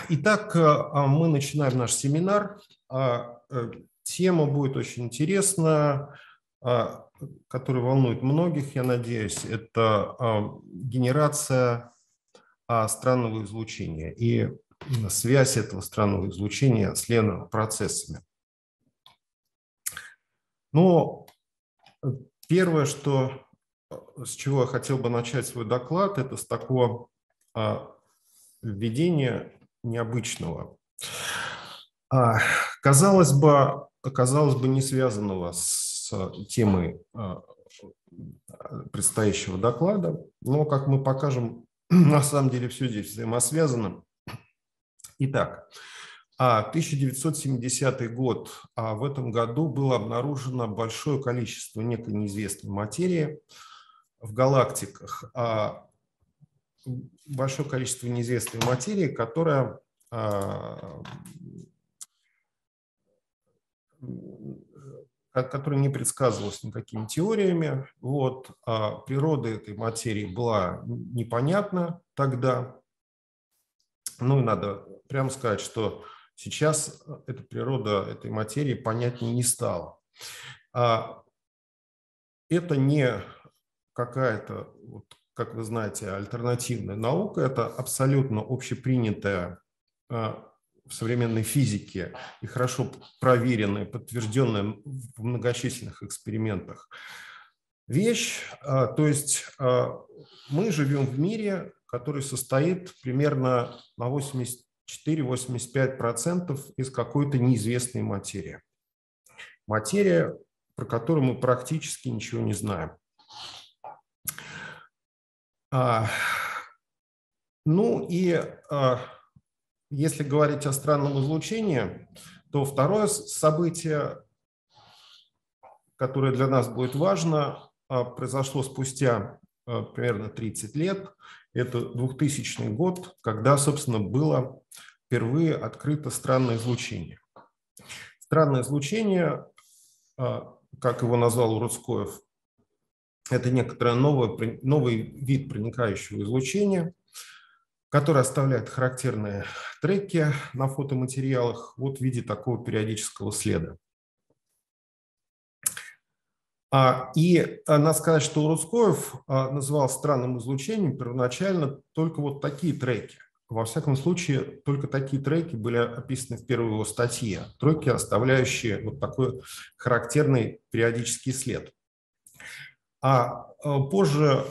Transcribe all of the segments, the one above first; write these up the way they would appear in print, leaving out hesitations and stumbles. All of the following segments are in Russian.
Итак, мы начинаем наш семинар. Тема будет очень интересная, которая волнует многих, я надеюсь. Это генерация странного излучения и связь этого странного излучения с ленопроцессами. Но первое, с чего я хотел бы начать свой доклад, это с такого введения необычного. Казалось бы, не связанного с темой предстоящего доклада, но, как мы покажем, на самом деле все здесь взаимосвязано. Итак, 1970 год. В этом году было обнаружено большое количество некой неизвестной материи в галактиках. Большое количество неизвестной материи, которая не предсказывалась никакими теориями. Природа этой материи была непонятна тогда. Ну и надо прямо сказать, что сейчас эта природа этой материи понятнее не стала. Это не какая-то, как вы знаете, альтернативная наука, это абсолютно общепринятая в современной физике и хорошо проверенная, подтвержденная в многочисленных экспериментах вещь. То есть мы живем в мире, который состоит примерно на 84-85% из какой-то неизвестной материи. Материя, про которую мы практически ничего не знаем. Если говорить о странном излучении, то второе событие, которое для нас будет важно, произошло спустя примерно 30 лет. Это 2000 год, когда, собственно, было впервые открыто странное излучение. Странное излучение, как его назвал Уруцкоев, это некоторый новый вид проникающего излучения, который оставляет характерные треки на фотоматериалах в виде такого периодического следа. И надо сказать, что Уруцкоев называл странным излучением первоначально только такие треки. Во всяком случае, только такие треки были описаны в первой его статье. Треки, оставляющие такой характерный периодический след. Позже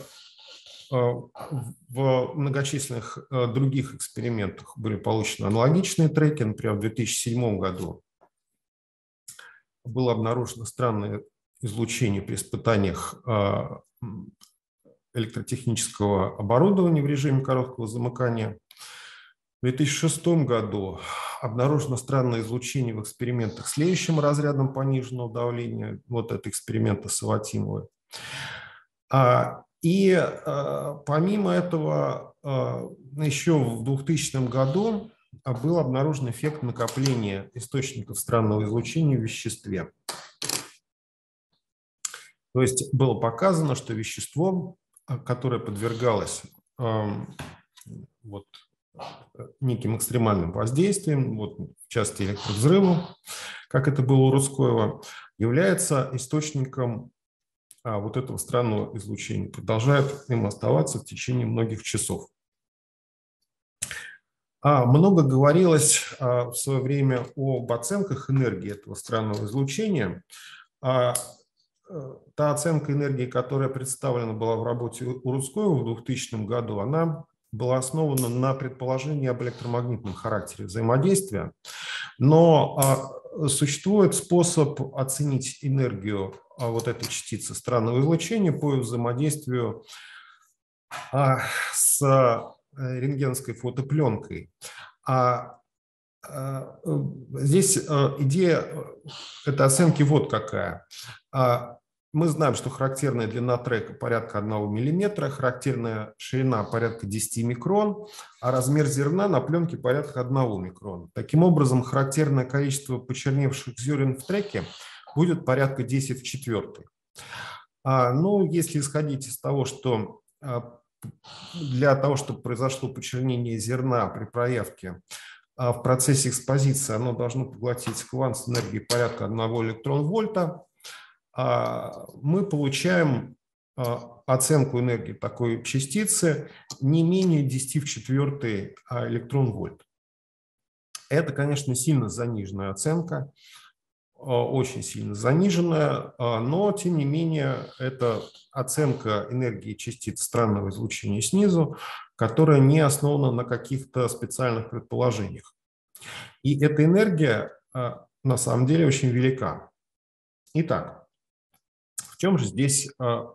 в многочисленных других экспериментах были получены аналогичные треки. Например, в 2007 году было обнаружено странное излучение при испытаниях электротехнического оборудования в режиме короткого замыкания. В 2006 году обнаружено странное излучение в экспериментах с леющим разрядом пониженного давления. Это эксперименты Саватимовой. И помимо этого, еще в 2000 году был обнаружен эффект накопления источников странного излучения в веществе. То есть было показано, что вещество, которое подвергалось неким экстремальным воздействием, в части электровзрыву, как это было у Уруцкоева, является источником этого странного излучения, продолжает им оставаться в течение многих часов. Много говорилось в свое время об оценках энергии этого странного излучения. Та оценка энергии, которая представлена была в работе Уруцкоева в 2000 году, она была основана на предположении об электромагнитном характере взаимодействия, но существует способ оценить энергию этой частицы странного излучения по взаимодействию с рентгеновской фотопленкой. Здесь идея этой оценки какая. Мы знаем, что характерная длина трека порядка 1 мм, характерная ширина порядка 10 микрон, а размер зерна на пленке порядка 1 микрона. Таким образом, характерное количество почерневших зерен в треке будет порядка 10 в 4. Если исходить из того, что для того, чтобы произошло почернение зерна при проявке, в процессе экспозиции оно должно поглотить квант с энергией порядка 1 электрон-вольта, мы получаем оценку энергии такой частицы не менее 10 в четвертой электрон-вольт. Это, конечно, сильно заниженная оценка, очень сильно заниженная, но, тем не менее, это оценка энергии частиц странного излучения снизу, которая не основана на каких-то специальных предположениях. И эта энергия на самом деле очень велика. Итак, в чем же здесь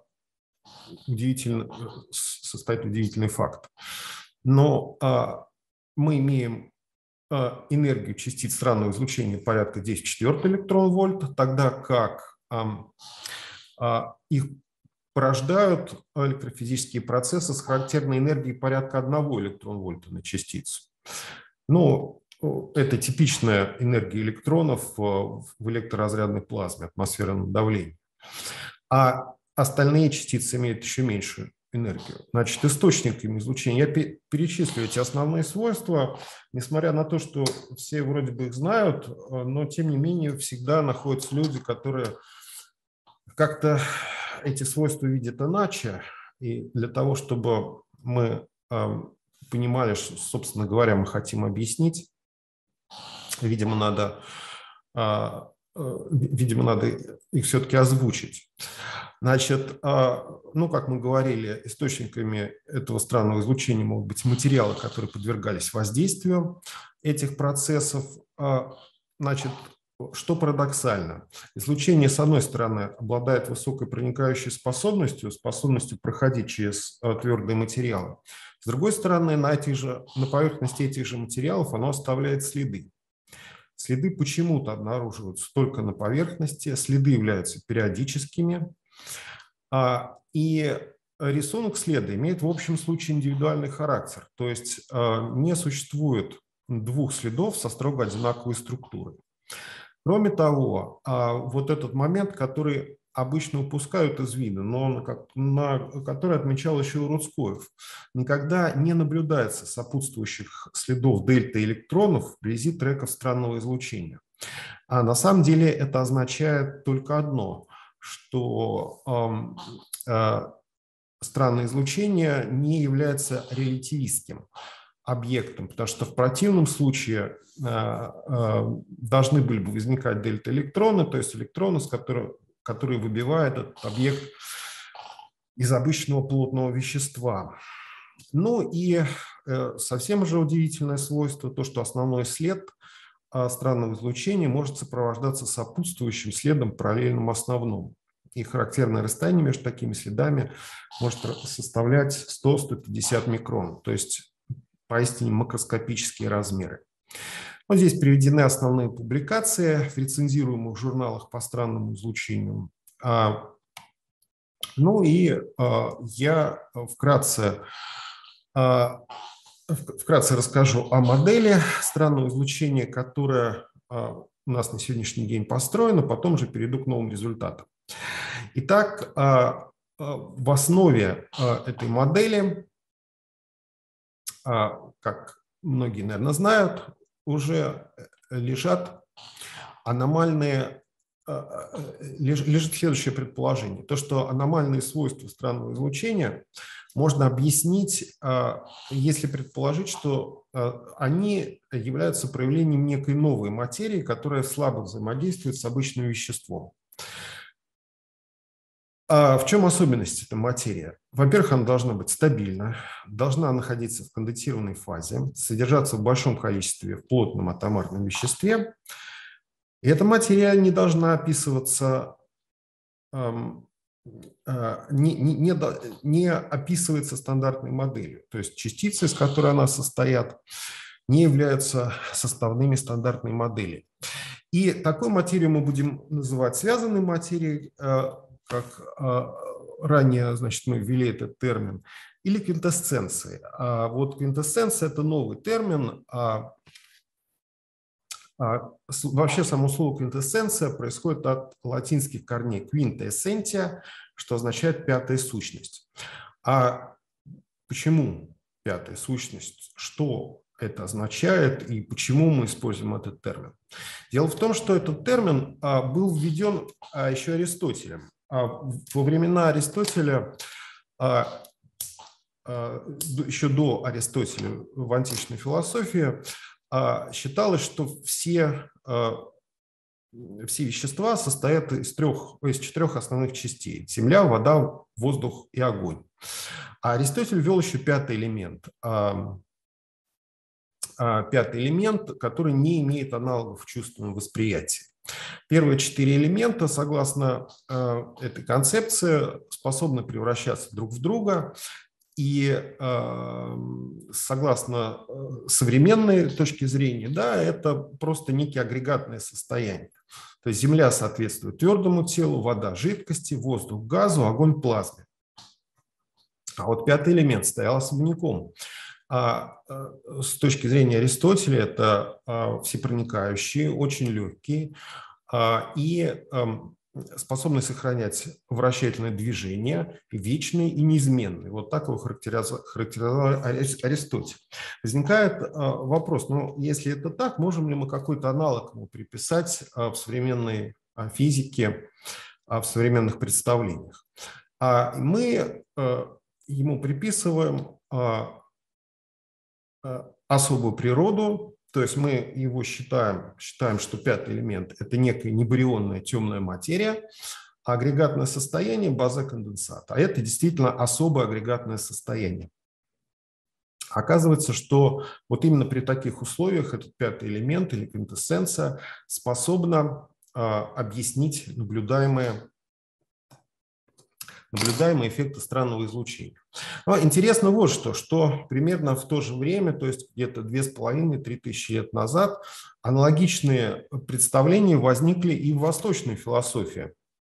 состоит удивительный факт? Но мы имеем энергию частиц странного излучения порядка 10 в четвертой электрон-вольт, тогда как их порождают электрофизические процессы с характерной энергией порядка 1 электрон-вольта на частицу. Ну, это типичная энергия электронов в электроразрядной плазме, атмосферном давлении. А остальные частицы имеют еще меньшую энергию. Значит, источниками излучения, я перечислю эти основные свойства, несмотря на то, что все вроде бы их знают, но тем не менее всегда находятся люди, которые как-то эти свойства видят иначе. И для того, чтобы мы понимали, что, собственно говоря, мы хотим объяснить, видимо, надо их все-таки озвучить. Значит, ну, как мы говорили, источниками этого странного излучения могут быть материалы, которые подвергались воздействию этих процессов. Значит, что парадоксально, излучение, с одной стороны, обладает высокой проникающей способностью проходить через твердые материалы. С другой стороны, на поверхности этих же материалов оно оставляет следы. Следы почему-то обнаруживаются только на поверхности, следы являются периодическими, и рисунок следа имеет в общем случае индивидуальный характер, то есть не существует двух следов со строго одинаковой структурой. Кроме того, вот этот момент, который обычно упускают из вида, но который отмечал еще Рудскоев, никогда не наблюдается сопутствующих следов дельта-электронов вблизи треков странного излучения. А на самом деле это означает только одно, что странное излучение не является релятивистским объектом, потому что в противном случае должны были бы возникать дельта-электроны, то есть электроны, которые выбивают этот объект из обычного плотного вещества. Ну и совсем же удивительное свойство, то, что основной след странного излучения может сопровождаться сопутствующим следом, параллельным основному. И характерное расстояние между такими следами может составлять 100-150 микрон, то есть поистине макроскопические размеры. Вот здесь приведены основные публикации в рецензируемых журналах по странному излучению. Ну и я вкратце расскажу о модели странного излучения, которая у нас на сегодняшний день построена, потом же перейду к новым результатам. Итак, в основе этой модели, как многие, наверное, знают, уже лежит следующее предположение. То, что аномальные свойства странного излучения можно объяснить, если предположить, что они являются проявлением некой новой материи, которая слабо взаимодействует с обычным веществом. В чем особенность этой материи? Во-первых, она должна быть стабильна, должна находиться в конденсированной фазе, содержаться в большом количестве в плотном атомарном веществе. И эта материя не должна описываться, не описывается стандартной моделью. То есть частицы, из которой она состоит, не являются составными стандартной модели. И такую материю мы будем называть связанной материей, как ранее, значит, мы ввели этот термин, или квинтэссенцией. Вот квинтэссенция – это новый термин. Вообще само слово квинтэссенция происходит от латинских корней quinta essentia, что означает пятая сущность. А почему пятая сущность? Что это означает и почему мы используем этот термин. Дело в том, что этот термин был введен еще Аристотелем. Во времена Аристотеля, еще до Аристотеля в античной философии, считалось, что все вещества состоят из 4 основных частей: земля, вода, воздух и огонь. А Аристотель ввел еще пятый элемент, который не имеет аналогов в чувственном восприятии. Первые 4 элемента, согласно этой концепции, способны превращаться друг в друга. И согласно современной точке зрения, да, это просто некие агрегатные состояния. То есть земля соответствует твердому телу, вода – жидкости, воздух – газу, огонь – плазме. А вот пятый элемент стоял особняком. С точки зрения Аристотеля это всепроникающий, очень легкий и способный сохранять вращательное движение, вечный и неизменный. Вот так его характеризовал Аристотель. Возникает вопрос, ну, если это так, можем ли мы какой-то аналог ему приписать в современной физике, в современных представлениях? Мы ему приписываем особую природу, то есть мы его считаем, что пятый элемент – это некая небарионная темная материя, а агрегатное состояние – база конденсата. А это действительно особое агрегатное состояние. Оказывается, что вот именно при таких условиях этот пятый элемент или квинтэссенция способна объяснить наблюдаемые эффекты странного излучения. Но интересно вот что примерно в то же время, то есть где-то 2500–3000 лет назад, аналогичные представления возникли и в восточной философии.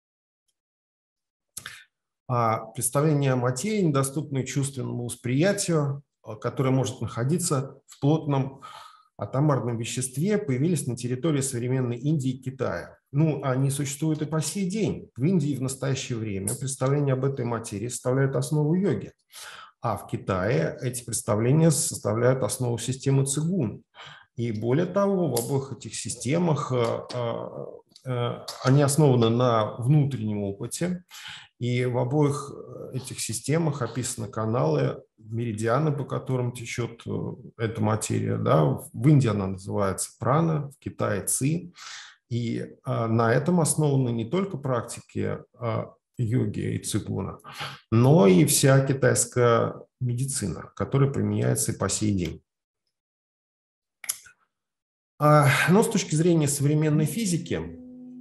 Представление о материи, недоступной чувственному восприятию, которое может находиться в плотном атомарном веществе, появились на территории современной Индии и Китая. Ну, они существуют и по сей день. В Индии в настоящее время представления об этой материи составляют основу йоги, а в Китае эти представления составляют основу системы цигун. И более того, в обоих этих системах они основаны на внутреннем опыте, и в обоих этих системах описаны каналы, меридианы, по которым течет эта материя. Да? В Индии она называется прана, в Китае ци. И на этом основаны не только практики йоги и цигуна, но и вся китайская медицина, которая применяется и по сей день. Но с точки зрения современной физики,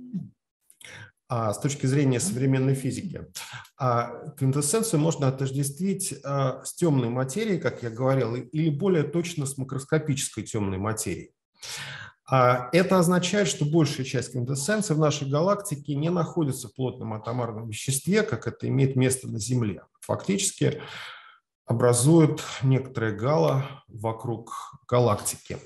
квинтэссенцию можно отождествить с темной материей, как я говорил, или более точно с макроскопической темной материей. Это означает, что большая часть квинтэссенции в нашей галактике не находится в плотном атомарном веществе, как это имеет место на Земле. Фактически образует некоторое гало вокруг галактики.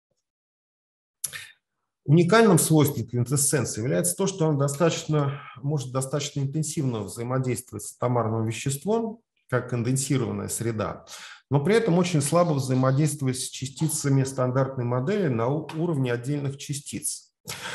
Уникальным свойством квинтэссенции является то, что он может достаточно интенсивно взаимодействовать с атомарным веществом, как конденсированная среда, но при этом очень слабо взаимодействовать с частицами стандартной модели на уровне отдельных частиц.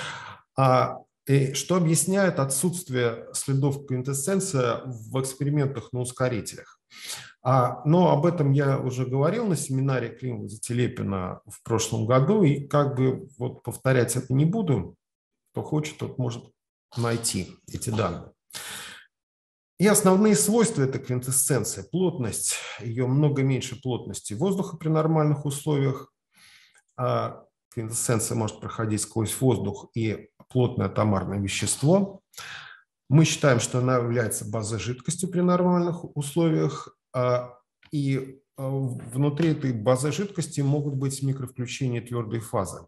Что объясняет отсутствие следов квинтэссенции в экспериментах на ускорителях. Но об этом я уже говорил на семинаре Климова-Зателепина в прошлом году, и как бы вот повторять это не буду. Кто хочет, тот может найти эти данные. И основные свойства этой квинтэссенции: плотность, ее много меньше плотности воздуха при нормальных условиях. Квинтэссенция может проходить сквозь воздух и плотное атомарное вещество. Мы считаем, что она является базой жидкости при нормальных условиях. И внутри этой базы жидкости могут быть микровключения твердой фазы.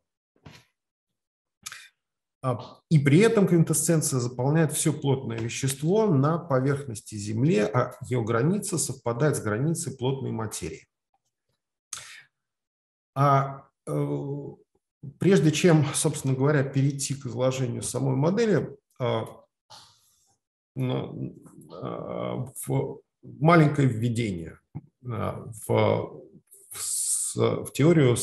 И при этом квинтэссенция заполняет все плотное вещество на поверхности Земли, а ее граница совпадает с границей плотной материи. Прежде чем, собственно говоря, перейти к изложению самой модели, маленькое введение в в теорию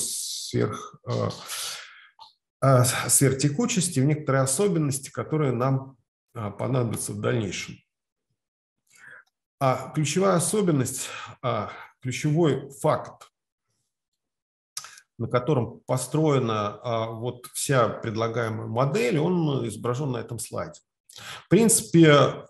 сверхтекучести, в некоторые особенности, которые нам понадобятся в дальнейшем. Ключевая особенность, ключевой факт, на котором построена вот вся предлагаемая модель, он изображен на этом слайде. В принципе,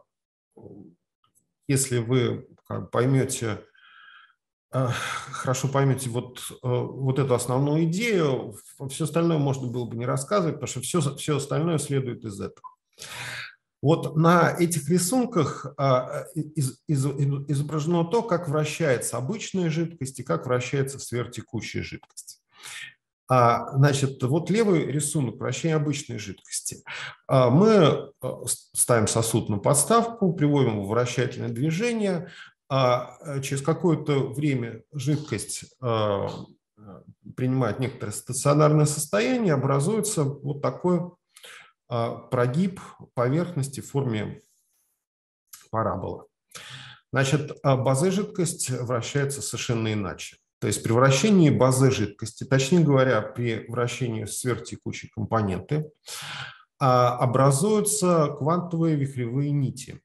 если вы поймете, хорошо поймете вот эту основную идею, все остальное можно было бы не рассказывать, потому что все остальное следует из этого. Вот на этих рисунках изображено то, как вращается обычная жидкость и как вращается сверхтекучая жидкость. Значит, вот левый рисунок вращения обычной жидкости. Мы ставим сосуд на подставку, приводим его в вращательное движение. Через какое-то время жидкость принимает некоторое стационарное состояние, образуется вот такой прогиб поверхности в форме параболы. Значит, базе жидкость вращается совершенно иначе. То есть при вращении базе жидкости, точнее говоря, при вращении сверхтекучей компоненты, образуются квантовые вихревые нити.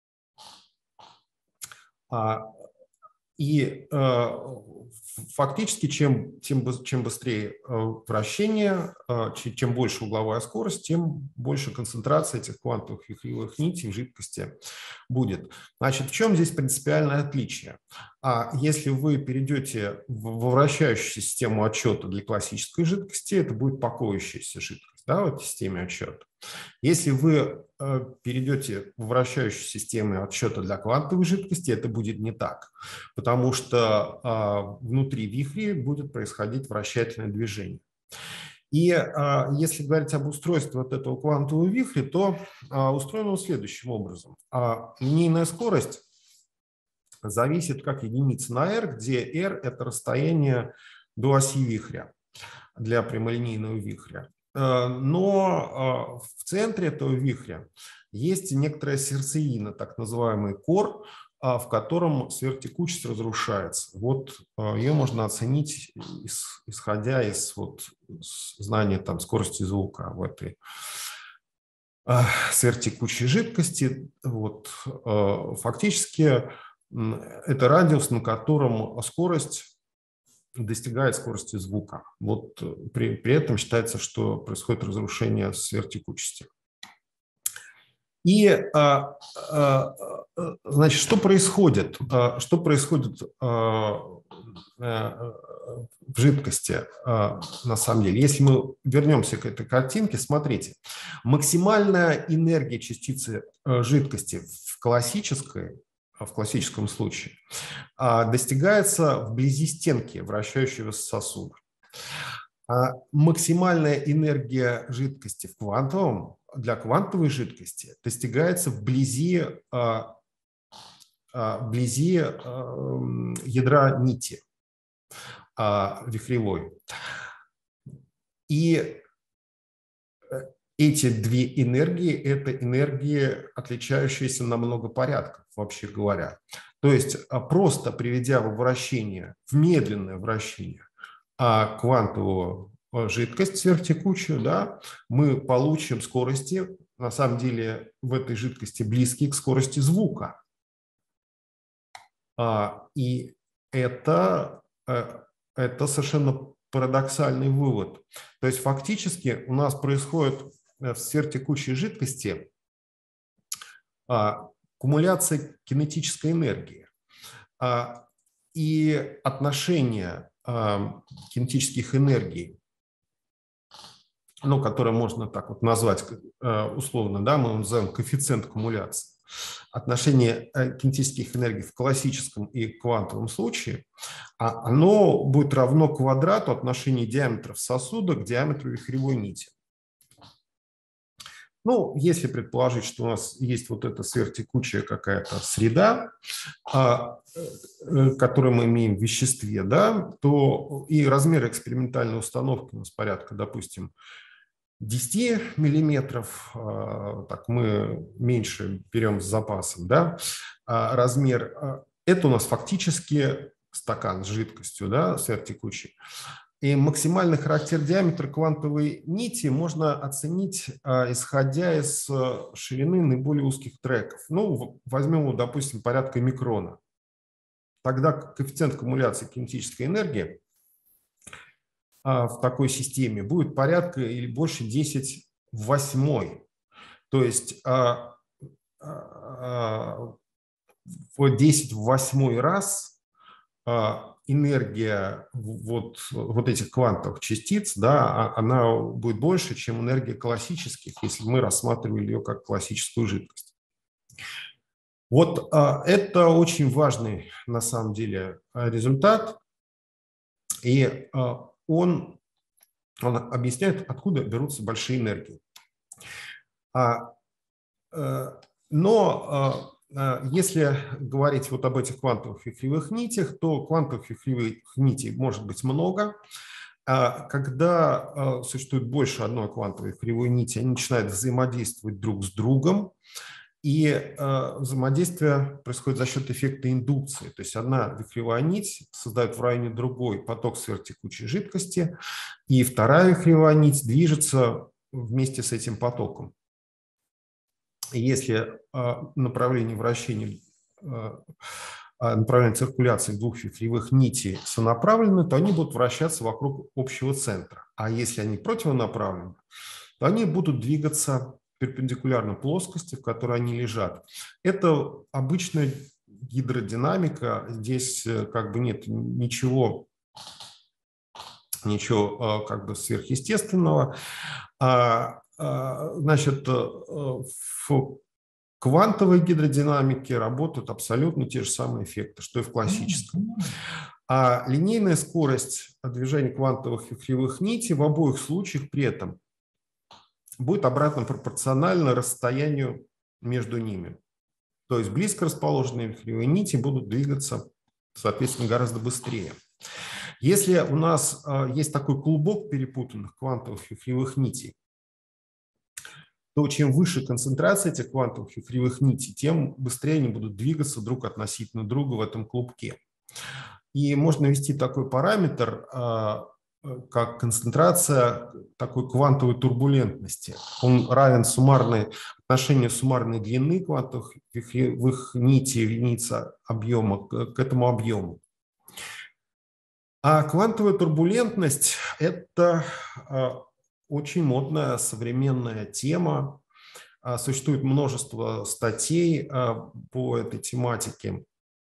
И фактически, чем быстрее вращение, чем больше угловая скорость, тем больше концентрация этих квантовых вихревых нитей в жидкости будет. Значит, в чем здесь принципиальное отличие? Если вы перейдете в вращающуюся систему отсчета для классической жидкости, это будет покоящаяся жидкость, да, в системе отсчета. Если вы перейдете в вращающую систему отсчета для квантовой жидкости, это будет не так, потому что внутри вихрей будет происходить вращательное движение. И если говорить об устройстве вот этого квантового вихря, то устроено следующим образом. Линейная скорость зависит как единица на r, где r – это расстояние до оси вихря для прямолинейного вихря. Но в центре этого вихря есть некоторая сердцевина, так называемый кор, в котором сверхтекучесть разрушается. Вот ее можно оценить, исходя из знания скорости звука в этой сверхтекучей жидкости. Вот, фактически это радиус, на котором скорость достигает скорости звука. Вот при этом считается, что происходит разрушение сверхтекучести. И, значит, что происходит? Что происходит в жидкости на самом деле? Если мы вернемся к этой картинке, смотрите. Максимальная энергия частицы жидкости в классическом случае достигается вблизи стенки вращающегося сосуда. Максимальная энергия жидкости для квантовой жидкости достигается вблизи ядра нити вихревой. И эти две энергии – это энергии, отличающиеся на много порядков, вообще говоря. То есть просто приведя в медленное вращение квантовую жидкость сверхтекучую, да, мы получим скорости, на самом деле, в этой жидкости близкие к скорости звука. И это совершенно парадоксальный вывод. То есть фактически у нас происходит в сверхтекучей жидкости аккумуляция кинетической энергии. И отношение кинетических энергий, которое можно так вот назвать условно, да, мы называем коэффициент аккумуляции. Отношение кинетических энергий в классическом и квантовом случае, оно будет равно квадрату отношения диаметров сосуда к диаметру вихревой нити. Если предположить, что у нас есть вот эта сверхтекучая какая-то среда, которую мы имеем в веществе, да, то и размер экспериментальной установки у нас порядка, допустим, 10 миллиметров, так мы меньше берем с запасом, да, размер, это у нас фактически стакан с жидкостью, да, сверхтекучий. И максимальный характер диаметра квантовой нити можно оценить, исходя из ширины наиболее узких треков. Ну, возьмем, допустим, порядка микрона. Тогда коэффициент аккумуляции кинетической энергии в такой системе будет порядка или больше 10 в 8. То есть в 10 в 8 раз энергия вот этих квантовых частиц, да, она будет больше, чем энергия классических, если мы рассматривали ее как классическую жидкость. Вот это очень важный на самом деле результат, и он объясняет, откуда берутся большие энергии. Но если говорить вот об этих квантовых вихревых нитях, то квантовых вихревых нитей может быть много. Когда существует больше одной квантовой вихревой нити, они начинают взаимодействовать друг с другом, и взаимодействие происходит за счет эффекта индукции. То есть одна вихревая нить создает в районе другой поток сверхтекучей жидкости, и вторая вихревая нить движется вместе с этим потоком. Если направление вращения, направление циркуляции двух вихревых нитей сонаправлены, то они будут вращаться вокруг общего центра. А если они противонаправлены, то они будут двигаться перпендикулярно плоскости, в которой они лежат. Это обычная гидродинамика. Здесь как бы нет ничего как бы сверхъестественного. Значит, в квантовой гидродинамике работают абсолютно те же самые эффекты, что и в классической. А линейная скорость движения квантовых вихревых нитей в обоих случаях при этом будет обратно пропорциональна расстоянию между ними. То есть близко расположенные вихревые нити будут двигаться, соответственно, гораздо быстрее. Если у нас есть такой клубок перепутанных квантовых вихревых нитей, то чем выше концентрация этих квантовых вихревых нитей, тем быстрее они будут двигаться друг относительно друга в этом клубке. И можно ввести такой параметр, как концентрация такой квантовой турбулентности. Он равен отношению суммарной длины квантовых вихревых нитей в единице объема к этому объему. А квантовая турбулентность – это очень модная современная тема. Существует множество статей по этой тематике.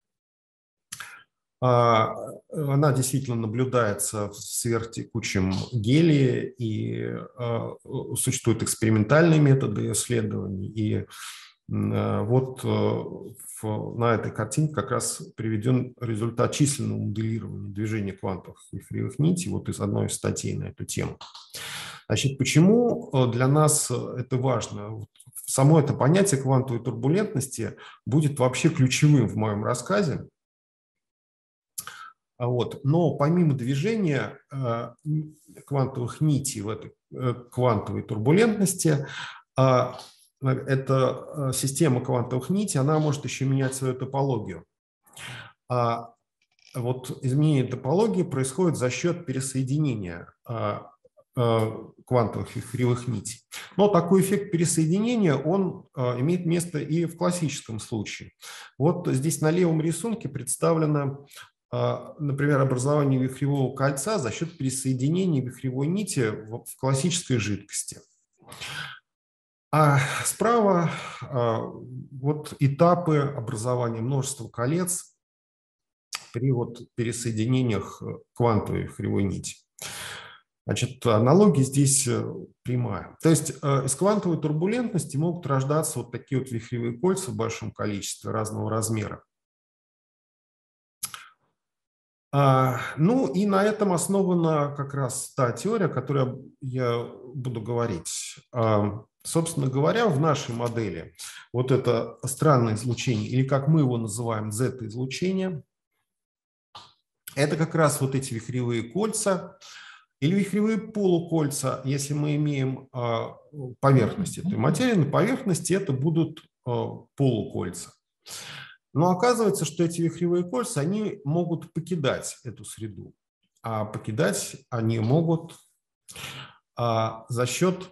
Она действительно наблюдается в сверхтекучем гелии, и существуют экспериментальные методы исследований. И вот на этой картинке как раз приведен результат численного моделирования движения квантовых вихревых нитей вот из одной из статей на эту тему. Значит, почему для нас это важно? Само это понятие квантовой турбулентности будет вообще ключевым в моем рассказе. Но помимо движения квантовых нитей в этой квантовой турбулентности, эта система квантовых нитей, она может еще менять свою топологию. Вот изменение топологии происходит за счет пересоединения квантовых вихревых нитей. Но такой эффект пересоединения, он имеет место и в классическом случае. Вот здесь на левом рисунке представлено, например, образование вихревого кольца за счет пересоединения вихревой нити в классической жидкости. А справа вот этапы образования множества колец при вот пересоединениях квантовой вихревой нити. Значит, аналогия здесь прямая. То есть из квантовой турбулентности могут рождаться вот такие вот вихревые кольца в большом количестве разного размера. Ну и на этом основана как раз та теория, о которой я буду говорить. Собственно говоря, в нашей модели вот это странное излучение, или как мы его называем, Z-излучение, это как раз вот эти вихревые кольца или вихревые полукольца, если мы имеем поверхность этой материи, на поверхности это будут полукольца. Но оказывается, что эти вихревые кольца, они могут покидать эту среду. А покидать они могут за счет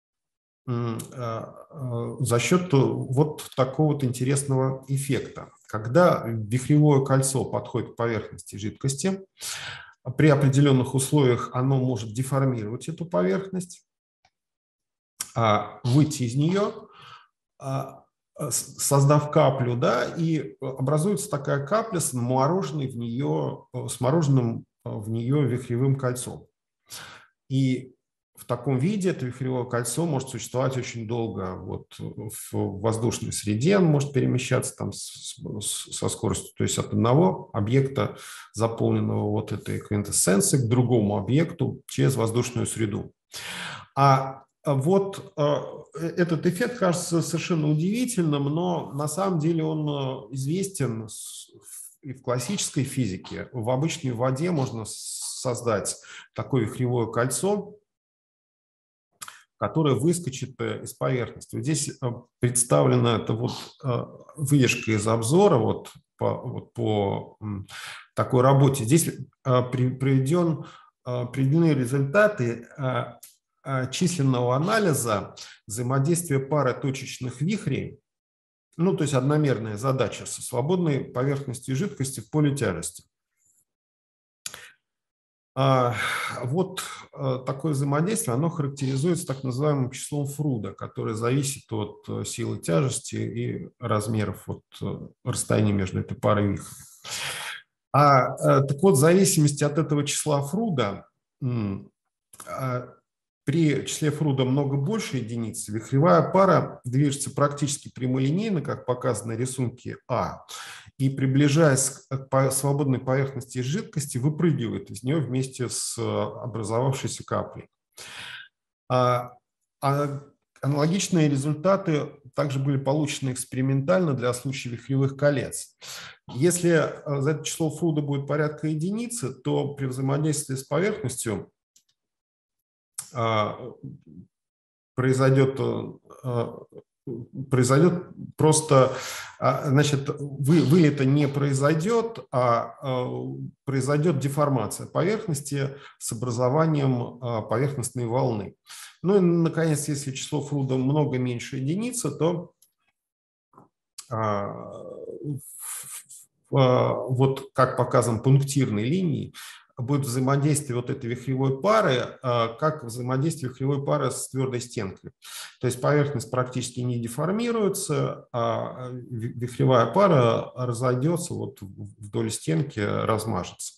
вот такого вот интересного эффекта. Когда вихревое кольцо подходит к поверхности жидкости, при определенных условиях оно может деформировать эту поверхность, выйти из нее, создав каплю, да, и образуется такая капля с мороженым в нее вихревым кольцом. И в таком виде это вихревое кольцо может существовать очень долго. Вот в воздушной среде оно может перемещаться там со скоростью, то есть от одного объекта, заполненного вот этой квинтэссенцией, к другому объекту через воздушную среду. Вот этот эффект кажется совершенно удивительным, но на самом деле он известен и в классической физике. В обычной воде можно создать такое вихревое кольцо, которое выскочит из поверхности. Вот здесь представлена эта вот выдержка из обзора вот по такой работе. Здесь приведены результаты численного анализа взаимодействия пары точечных вихрей, ну, то есть одномерная задача со свободной поверхностью жидкости в поле тяжести. Вот такое взаимодействие, оно характеризуется так называемым числом Фруда, которое зависит от силы тяжести и размеров расстояния между этой парой вихрей. Так вот, в зависимости от этого числа Фруда, при числе Фруда много больше единиц, вихревая пара движется практически прямолинейно, как показано на рисунке А, и, приближаясь к свободной поверхности жидкости, выпрыгивает из нее вместе с образовавшейся каплей. Аналогичные результаты также были получены экспериментально для случая вихревых колец. Если за это число Фруда будет порядка единицы, то при взаимодействии с поверхностью произойдет просто, значит, вылета не произойдет, произойдет деформация поверхности с образованием поверхностной волны. Ну и, наконец, если число Фруда много меньше единицы, то вот как показан пунктирной линией, будет взаимодействие вот этой вихревой пары, как взаимодействие вихревой пары с твердой стенкой. То есть поверхность практически не деформируется, а вихревая пара разойдется вот вдоль стенки, размажется.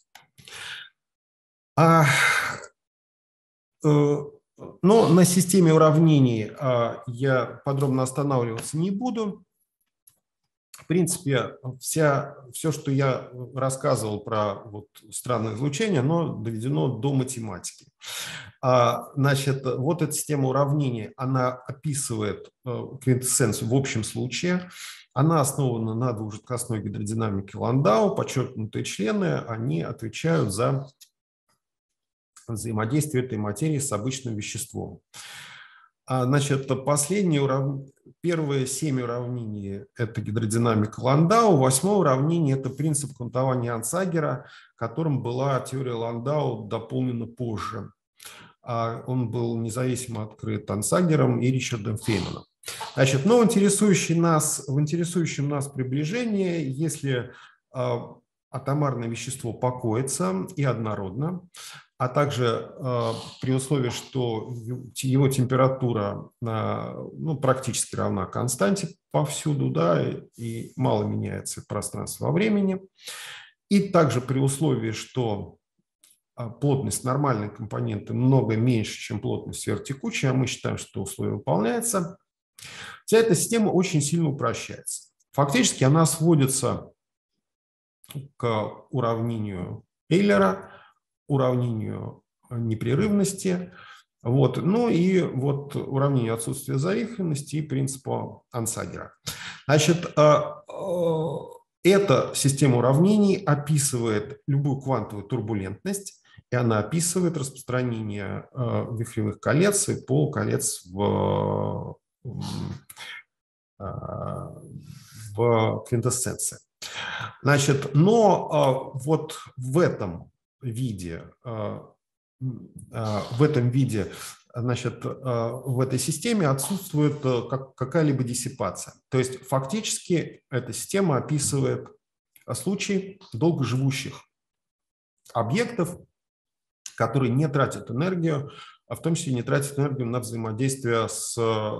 Но на системе уравнений я подробно останавливаться не буду. В принципе, все, что я рассказывал про странное излучение, оно доведено до математики. Значит, вот эта система уравнений, она описывает квинтэссенцию в общем случае. Она основана на двухжидкостной гидродинамике Ландау. Подчеркнутые члены, они отвечают за взаимодействие этой материи с обычным веществом. Значит, первые 7 уравнений – это гидродинамика Ландау, 8-е уравнение – это принцип квантования Ансагера, которым была теория Ландау дополнена позже. Он был независимо открыт Ансагером и Ричардом Фейманом. Значит, но в интересующем нас приближении, если атомарное вещество покоится и однородно, а также при условии, что его температура практически равна константе повсюду, да, и мало меняется пространство во времени, и также при условии, что плотность нормальной компоненты много меньше, чем плотность сверхтекучей, а мы считаем, что условие выполняется, вся эта система очень сильно упрощается. Фактически она сводится к уравнению Эйлера, уравнению непрерывности, ну и уравнению отсутствия завихренности и принципу Ансагера. Значит, эта система уравнений описывает любую квантовую турбулентность, и она описывает распространение вихревых колец и полуколец в квинтэссенции. Значит, но вот в этом виде, значит, в этой системе отсутствует какая-либо диссипация. То есть фактически эта система описывает случаи долгоживущих объектов, которые не тратят энергию, а в том числе не тратят энергию на взаимодействие с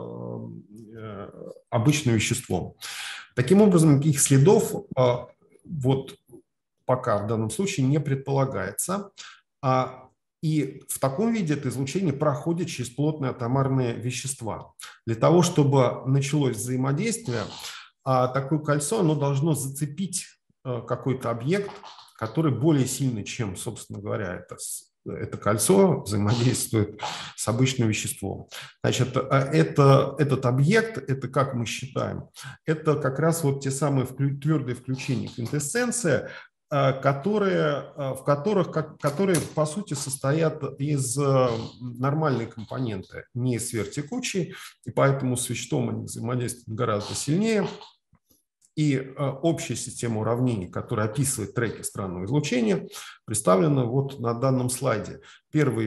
обычным веществом. Таким образом, никаких следов вот пока в данном случае не предполагается. И в таком виде это излучение проходит через плотные атомарные вещества. Для того, чтобы началось взаимодействие, такое кольцо оно должно зацепить какой-то объект, который более сильный, чем, собственно говоря, это кольцо взаимодействует с обычным веществом. Значит, этот объект, это, как мы считаем, это как раз вот те самые твердые включения квинтэссенция, которые, по сути, состоят из нормальной компоненты, не из сверхтекучей, и поэтому с веществом они взаимодействуют гораздо сильнее. И общая система уравнений, которая описывает треки странного излучения, представлена вот на данном слайде. Первые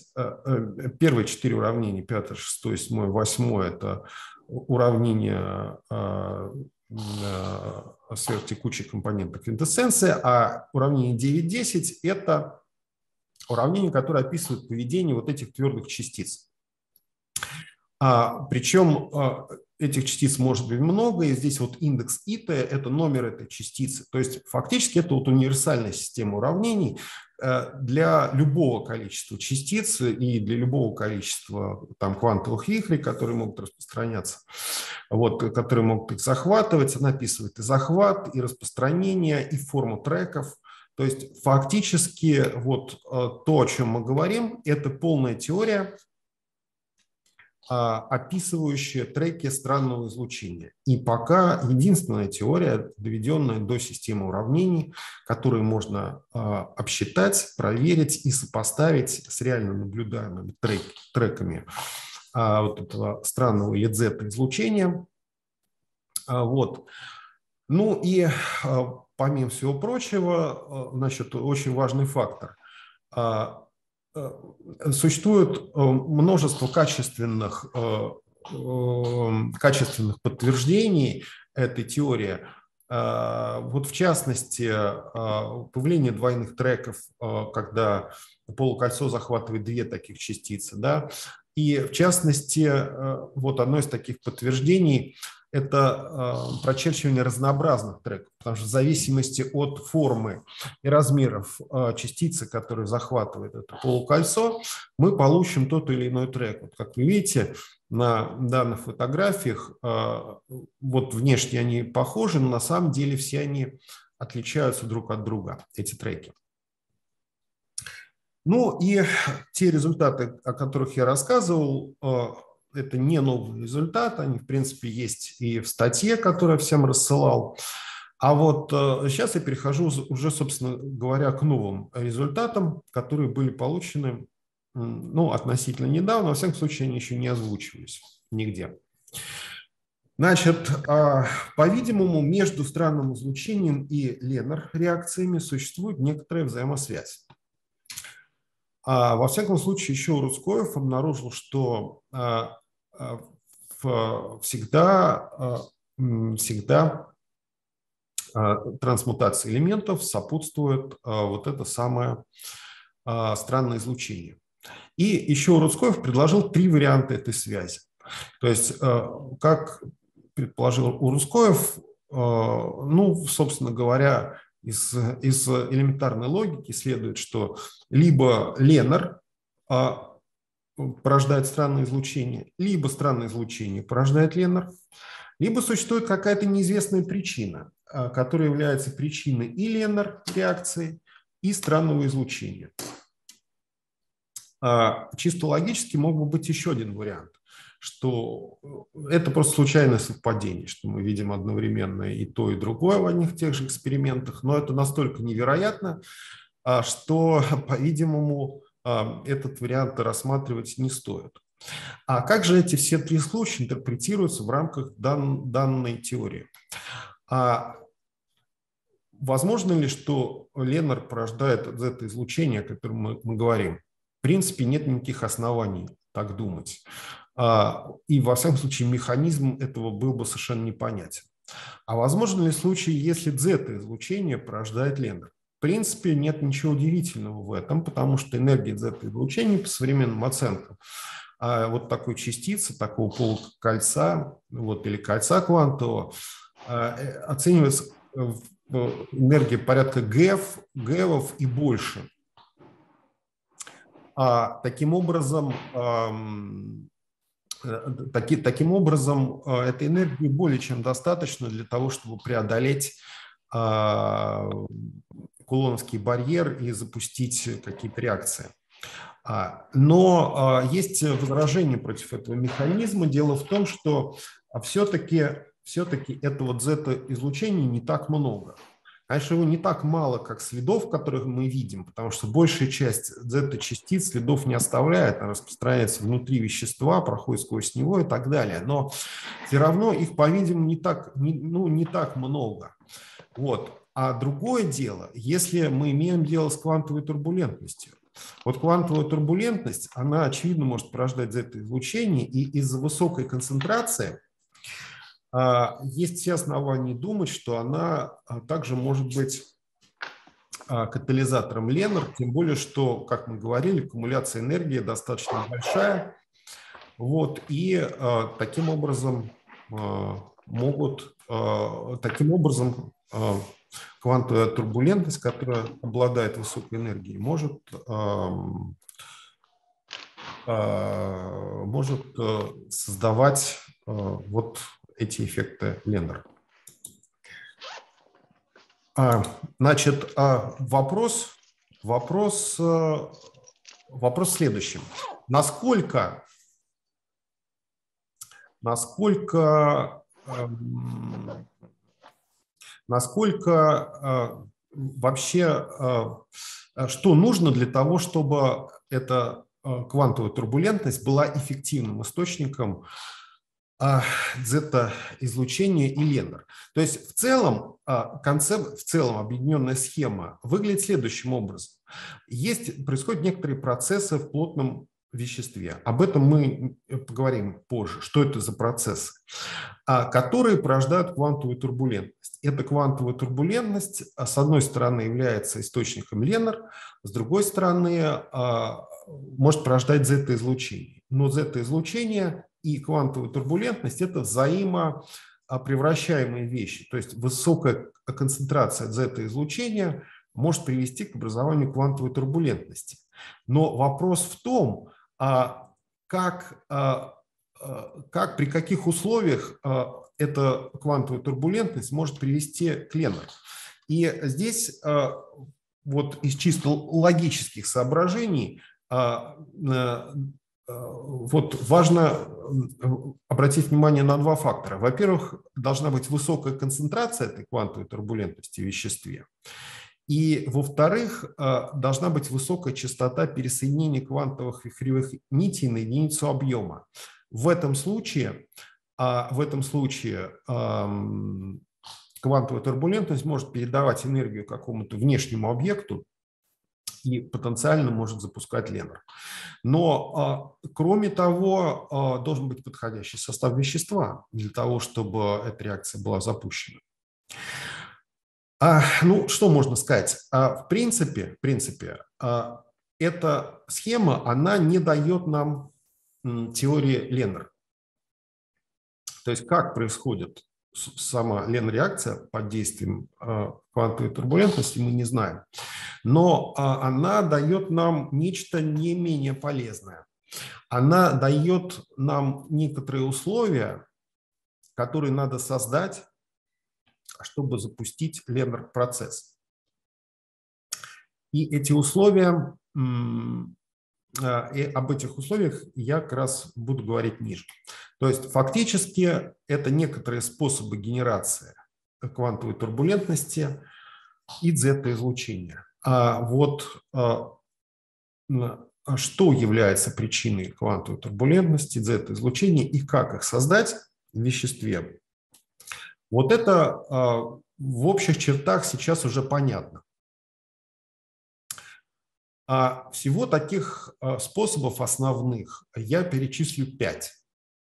4 уравнения, 5, 6, 7, 8 – это уравнения сверхтекучей компоненты квинтэссенции, а уравнение 9, 10 – это уравнение, которое описывает поведение вот этих твердых частиц. Причем этих частиц может быть много, и здесь вот индекс ИТ – это номер этой частицы. То есть фактически это вот универсальная система уравнений для любого количества частиц и для любого количества там квантовых вихрей, которые могут распространяться, вот, которые могут их захватывать. Она описывает и захват, и распространение, и форму треков. То есть фактически вот то, о чем мы говорим, это полная теория, описывающая треки странного излучения. И пока единственная теория, доведенная до системы уравнений, которые можно обсчитать, проверить и сопоставить с реально наблюдаемыми треками вот этого странного EZ-излучения. Вот. Ну и помимо всего прочего, значит, очень важный фактор. Существует множество качественных подтверждений этой теории. Вот в частности, появление двойных треков, когда полукольцо захватывает 2 таких частицы. Да? И в частности, вот одно из таких подтверждений – это прочерчивание разнообразных треков, потому что в зависимости от формы и размеров частицы, которые захватывает это полукольцо, мы получим тот или иной трек. Вот как вы видите, на данных фотографиях вот внешне они похожи, но на самом деле все они отличаются друг от друга, эти треки. Ну и те результаты, о которых я рассказывал, это не новый результат, они, в принципе, есть и в статье, которую я всем рассылал. А вот сейчас я перехожу уже, собственно говоря, к новым результатам, которые были получены ну, относительно недавно. Во всяком случае, они еще не озвучивались нигде. Значит, по-видимому, между странным излучением и Ленар-реакциями существует некоторая взаимосвязь. Во всяком случае, еще Рудскоев обнаружил, что всегда трансмутации элементов сопутствует вот это самое странное излучение. И еще Рудскоев предложил 3 варианта этой связи. То есть, как предположил Рудскоев, ну, собственно говоря, из элементарной логики следует, что либо Ленар порождает странное излучение, либо странное излучение порождает Ленар, либо существует какая-то неизвестная причина, которая является причиной и Ленар реакции, и странного излучения. Чисто логически мог бы быть еще один вариант, что это просто случайное совпадение, что мы видим одновременно и то, и другое в одних и тех же экспериментах, но это настолько невероятно, что, по-видимому, этот вариант рассматривать не стоит. А как же эти все 3 случая интерпретируются в рамках данной теории? возможно ли, что Ленар порождает это излучение, о котором мы говорим? В принципе, нет никаких оснований так думать. И, во всяком случае, механизм этого был бы совершенно непонятен. А возможно ли случай, если зета-излучение порождает Ленар? В принципе, нет ничего удивительного в этом, потому что энергия зета-излучения по современным оценкам вот такой частицы, такого полукольца, вот, или кольца квантового, оценивается энергия порядка ГЭВов и больше. Таким образом, этой энергии более чем достаточно для того, чтобы преодолеть кулоновский барьер и запустить какие-то реакции. Но есть возражение против этого механизма. Дело в том, что все-таки это вот зета-излучение не так много. Конечно, его не так мало, как следов, которых мы видим, потому что большая часть зета-частиц следов не оставляет, она распространяется внутри вещества, проходит сквозь него и так далее. Но все равно их, по-видимому, не так много. Вот. А другое дело, если мы имеем дело с квантовой турбулентностью. Вот квантовая турбулентность, она, очевидно, может порождать зета-излучение, и из-за высокой концентрации есть все основания думать, что она также может быть катализатором Ленар, тем более, что, как мы говорили, аккумуляция энергии достаточно большая, вот, и таким образом квантовая турбулентность, которая обладает высокой энергией, может создавать вот эти эффекты Ленар. Значит, вопрос следующим. Насколько вообще, что нужно для того, чтобы эта квантовая турбулентность была эффективным источником зета-излучения и Ленар. То есть в целом объединенная схема выглядит следующим образом. Происходят некоторые процессы в плотном веществе. Об этом мы поговорим позже. Что это за процессы? Которые порождают квантовую турбулентность. Эта квантовая турбулентность, с одной стороны, является источником Ленар, с другой стороны, может порождать зета-излучение. Но зета-излучение и квантовая турбулентность – это взаимопревращаемые вещи. То есть высокая концентрация зета-излучения может привести к образованию квантовой турбулентности. Но вопрос в том, при каких условиях эта квантовая турбулентность может привести к Ленар. И здесь вот из чисто логических соображений вот важно обратить внимание на два фактора. Во-первых, должна быть высокая концентрация этой квантовой турбулентности в веществе. И, во-вторых, должна быть высокая частота пересоединения квантовых вихревых нитей на единицу объема. В этом случае квантовая турбулентность может передавать энергию какому-то внешнему объекту и потенциально может запускать Ленар. Но, кроме того, должен быть подходящий состав вещества для того, чтобы эта реакция была запущена. Ну, что можно сказать? В принципе, эта схема, она не дает нам теории Ленар. То есть как происходит сама Ленар-реакция под действием квантовой турбулентности, мы не знаем. Но она дает нам нечто не менее полезное. Она дает нам некоторые условия, которые надо создать, чтобы запустить Ленар-процесс. И эти условия, об этих условиях я как раз буду говорить ниже. То есть фактически это некоторые способы генерации квантовой турбулентности и зета-излучения. Что является причиной квантовой турбулентности, зета-излучения и как их создать в веществе? Вот это в общих чертах сейчас уже понятно. Всего таких способов основных я перечислю 5.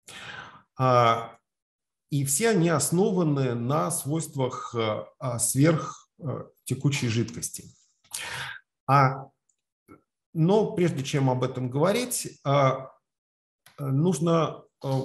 И все они основаны на свойствах сверхтекучей жидкости. Но прежде чем об этом говорить, нужно,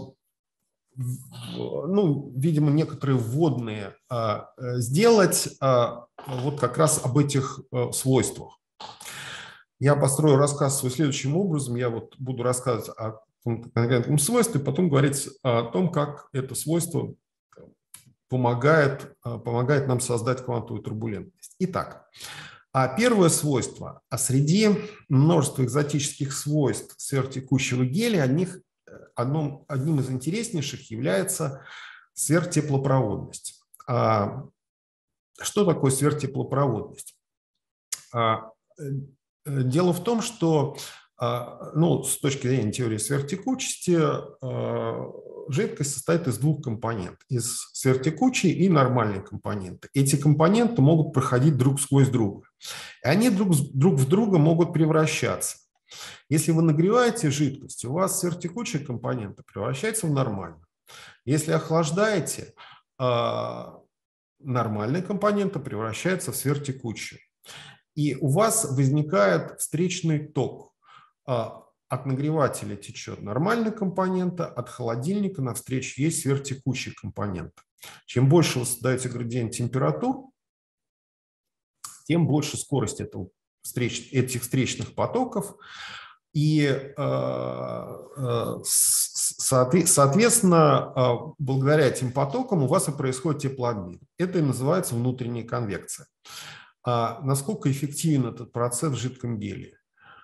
видимо, некоторые вводные сделать вот как раз об этих свойствах. Я построю рассказ свой следующим образом. Я вот буду рассказывать о конкретном свойстве, потом говорить о том, как это свойство помогает нам создать квантовую турбулентность. Итак, первое свойство. Среди множества экзотических свойств сверхтекучего гелия одним из интереснейших является сверхтеплопроводность. Что такое сверхтеплопроводность? Дело в том, что с точки зрения теории сверхтекучести жидкость состоит из двух компонентов. Из сверхтекучей и нормальной компоненты. Эти компоненты могут проходить друг сквозь друга. И они друг в друга могут превращаться. Если вы нагреваете жидкость, у вас сверхтекучая компонента превращается в нормальную. Если охлаждаете, нормальная компонента превращается в сверхтекучую. И у вас возникает встречный ток. От нагревателя течет нормальная компонента, от холодильника навстречу есть сверхтекучая компонента. Чем больше вы создаете градиент температур, тем больше скорость этих встречных потоков. И, соответственно, благодаря этим потокам у вас и происходит теплообмен. Это и называется внутренняя конвекция. Насколько эффективен этот процесс в жидком гелии?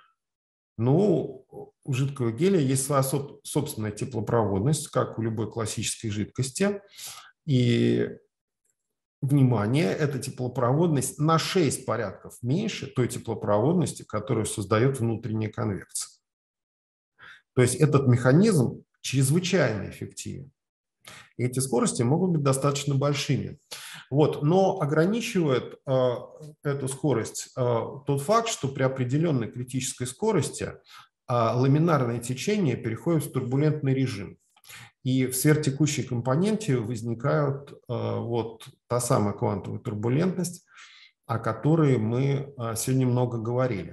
У жидкого гелия есть своя собственная теплопроводность, как у любой классической жидкости. И, внимание, эта теплопроводность на 6 порядков меньше той теплопроводности, которую создает внутренняя конвекция. То есть этот механизм чрезвычайно эффективен. И эти скорости могут быть достаточно большими. Но ограничивает эту скорость тот факт, что при определенной критической скорости ламинарное течение переходит в турбулентный режим. И в сверхтекучей компоненте возникает та самая квантовая турбулентность, о которой мы сегодня много говорили.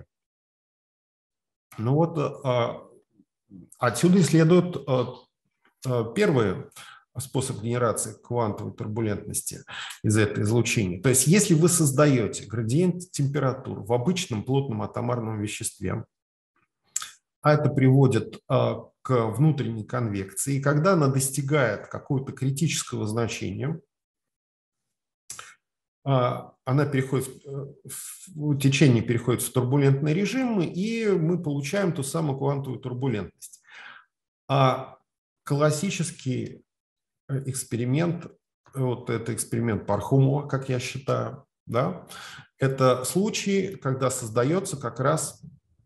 Отсюда и следует первый способ генерации квантовой турбулентности из этого излучения. То есть если вы создаете градиент температур в обычном плотном атомарном веществе, это приводит к внутренней конвекции, и когда она достигает какого-то критического значения, течение переходит в турбулентный режим, и мы получаем ту самую квантовую турбулентность. Классический эксперимент, это эксперимент Пархомова, как я считаю, да, это случай, когда создается как раз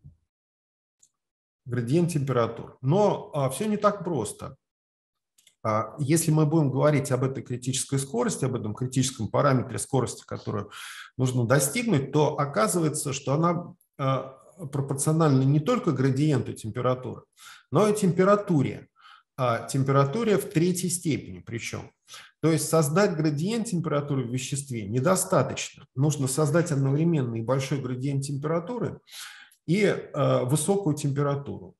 градиент температур. Но все не так просто. Если мы будем говорить об этой критической скорости, об этом критическом параметре скорости, которую нужно достигнуть, то оказывается, что она пропорциональна не только градиенту температуры, но и температуре. Температуре в третьей степени причем. То есть создать градиент температуры в веществе недостаточно. Нужно создать одновременно и большой градиент температуры, и высокую температуру.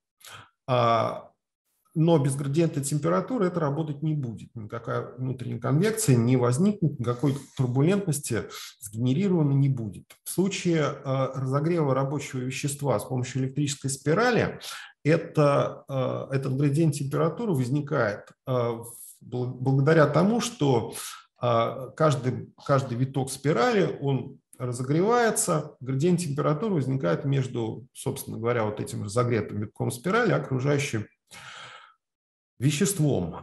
Но без градиента температуры это работать не будет. Никакая внутренняя конвекция не возникнет, никакой турбулентности сгенерировано не будет. В случае разогрева рабочего вещества с помощью электрической спирали этот градиент температуры возникает благодаря тому, что каждый виток спирали, он разогревается, градиент температуры возникает между, собственно говоря, вот этим разогретым витком спирали и окружающим веществом.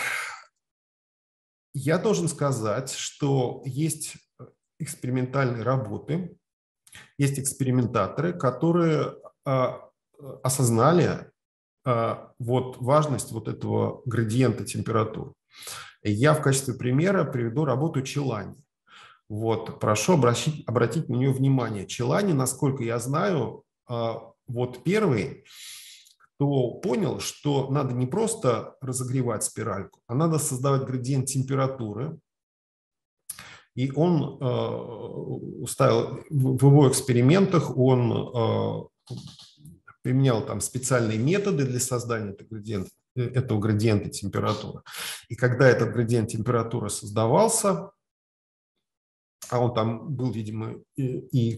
Я должен сказать, что есть экспериментальные работы, есть экспериментаторы, которые осознали важность этого градиента температур. Я в качестве примера приведу работу Челани. Вот, прошу обратить на нее внимание. Челани, насколько я знаю, вот первый, кто понял, что надо не просто разогревать спиральку, а надо создавать градиент температуры. И он ставил в его экспериментах, он применял там специальные методы для создания этого градиента температуры. И когда этот градиент температуры создавался, а он там был, видимо, и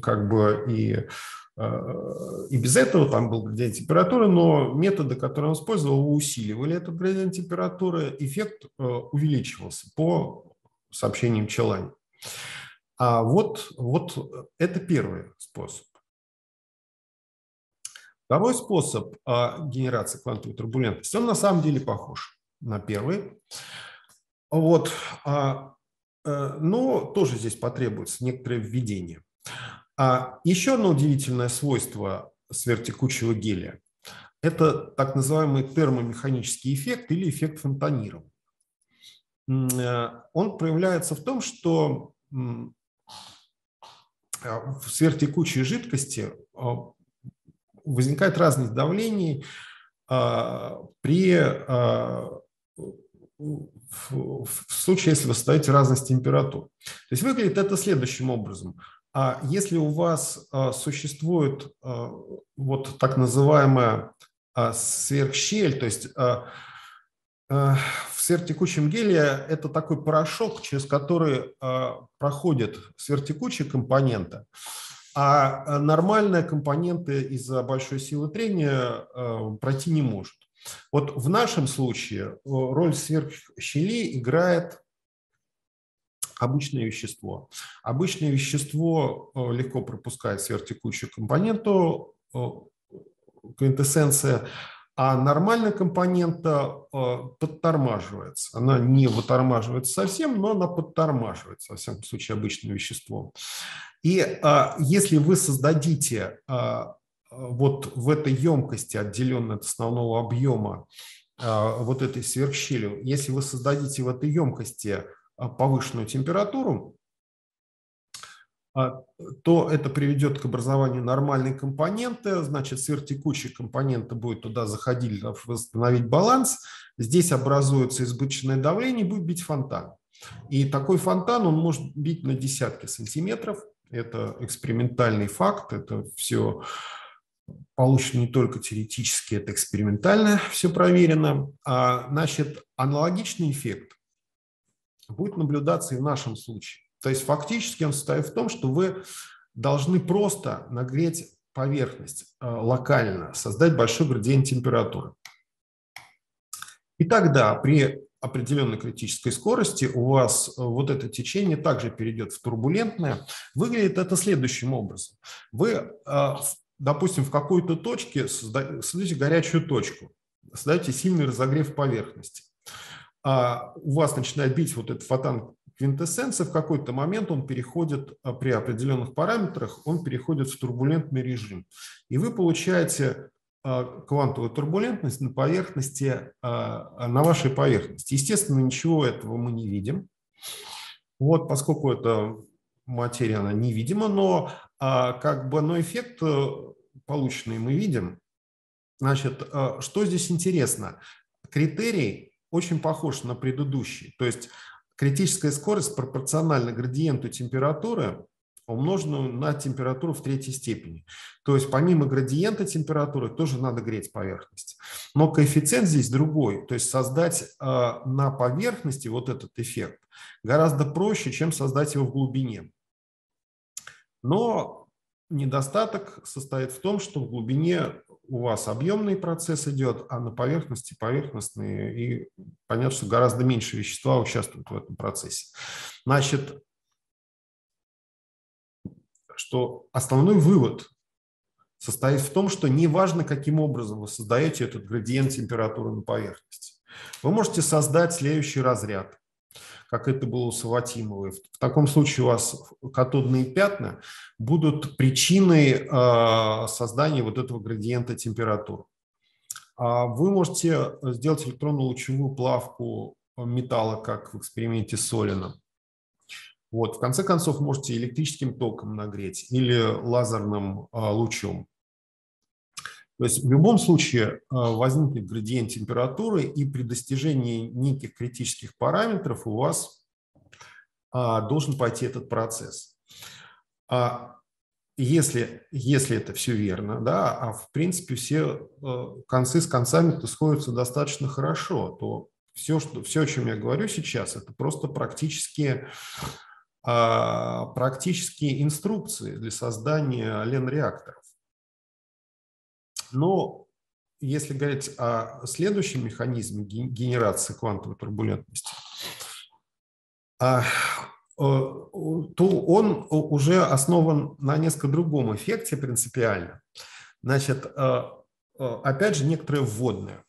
без этого там был градиент температуры, но методы, которые он использовал, усиливали этот градиент температуры, эффект увеличивался по сообщениям Челани. А вот это первый способ. Второй способ генерации квантовой турбулентности, он на самом деле похож на первый. Вот, но тоже здесь потребуется некоторое введение. Еще одно удивительное свойство сверхтекучего гелия – это так называемый термомеханический эффект или эффект фонтанирования. Он проявляется в том, что в сверхтекучей жидкости возникает разность давлений в случае, если вы создаете разность температур. То есть выглядит это следующим образом. Если у вас существует вот так называемая сверхщель, то есть в сверхтекучем геле это такой порошок, через который проходят сверхтекучие компоненты, а нормальные компоненты из-за большой силы трения пройти не может. Вот в нашем случае роль сверхщели играет обычное вещество. Обычное вещество легко пропускает сверхтекучую компоненту, квинтэссенция, а нормальная компонента подтормаживается. Она не вытормаживается совсем, но она подтормаживается, во всяком случае, обычным веществом. И если вы создадите вот в этой емкости, отделенной от основного объема, вот этой сверхщелью, если вы создадите в этой емкости повышенную температуру, то это приведет к образованию нормальной компоненты, значит, сверхтекучая компонента будет туда заходить, чтобы восстановить баланс, здесь образуется избыточное давление, будет бить фонтан. И такой фонтан, он может бить на десятки сантиметров, это экспериментальный факт, это все получено не только теоретически, это экспериментально, все проверено. Значит, аналогичный эффект будет наблюдаться и в нашем случае. То есть фактически он состоит в том, что вы должны просто нагреть поверхность локально, создать большой градиент температуры. И тогда при определенной критической скорости у вас вот это течение также перейдет в турбулентное. Выглядит это следующим образом. Вы, допустим, в какой-то точке создаете горячую точку, создаете сильный разогрев поверхности. У вас начинает бить вот этот фонтан квинтэссенции, в какой-то момент он переходит, при определенных параметрах, он переходит в турбулентный режим. И вы получаете квантовую турбулентность на поверхности, на вашей поверхности. Естественно, ничего этого мы не видим. Вот, поскольку эта материя, она невидима, но но эффект полученный мы видим. Значит, что здесь интересно? Критерий очень похож на предыдущий. То есть критическая скорость пропорциональна градиенту температуры, умноженную на температуру в третьей степени. То есть помимо градиента температуры тоже надо греть поверхность. Но коэффициент здесь другой. То есть создать на поверхности вот этот эффект гораздо проще, чем создать его в глубине. Но недостаток состоит в том, что в глубине у вас объемный процесс идет, а на поверхности поверхностные. И понятно, что гораздо меньше вещества участвуют в этом процессе. Значит, что основной вывод состоит в том, что неважно, каким образом вы создаете этот градиент температуры на поверхности. Вы можете создать следующий разряд, как это было у Саватимовой. В таком случае у вас катодные пятна будут причиной создания вот этого градиента температуры. Вы можете сделать электронно-лучевую плавку металла, как в эксперименте Солина. Вот, в конце концов, можете электрическим током нагреть или лазерным лучом. То есть в любом случае возникнет градиент температуры, и при достижении неких критических параметров у вас должен пойти этот процесс. Если это все верно, да, а в принципе все концы с концами сходятся достаточно хорошо, то все, о чем я говорю сейчас, это просто практические инструкции для создания ЛЕН-реакторов. Но если говорить о следующем механизме генерации квантовой турбулентности, то он уже основан на несколько другом эффекте принципиально. Значит, опять же, некоторые вводные.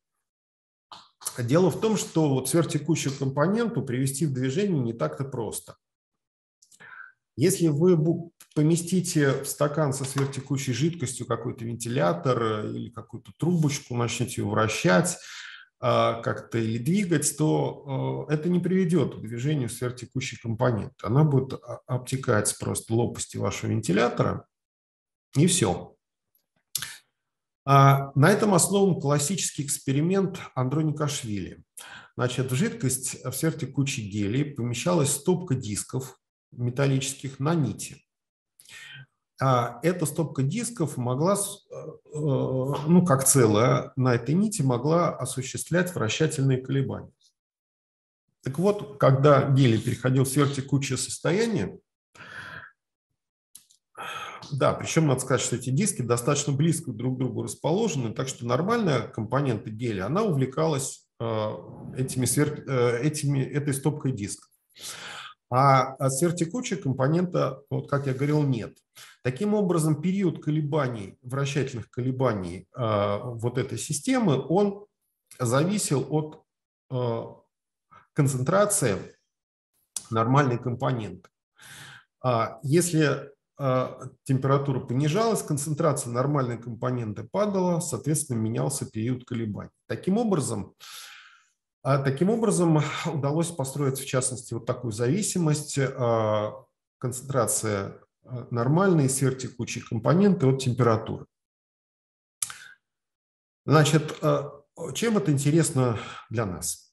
Дело в том, что вот сверхтекучую компоненту привести в движение не так-то просто. Если вы поместите в стакан со сверхтекучей жидкостью какой-то вентилятор или какую-то трубочку, начнете ее вращать как-то или двигать, то это не приведет к движению сверхтекучей компоненты. Она будет обтекать просто лопасти вашего вентилятора, и все. На этом основан классический эксперимент Андроникашвили. Значит, в жидкость в сверхтекучей гелий помещалась стопка дисков металлических на нити. Эта стопка дисков могла, ну, как целая, на этой нити могла осуществлять вращательные колебания. Так вот, когда гелий переходил в сверхтекучее состояние, да, причем надо сказать, что эти диски достаточно близко друг к другу расположены, так что нормальная компонента гелия, она увлекалась этой стопкой дисков. А сверхтекучая компонента, вот как я говорил, нет. Таким образом, период колебаний, вращательных колебаний вот этой системы, он зависел от концентрации нормальной компоненты. Если температура понижалась, концентрация нормальной компоненты падала, соответственно, менялся период колебаний. Таким образом, удалось построить, в частности, вот такую зависимость концентрация нормальной сверхтекучей компоненты от температуры. Значит, чем это интересно для нас?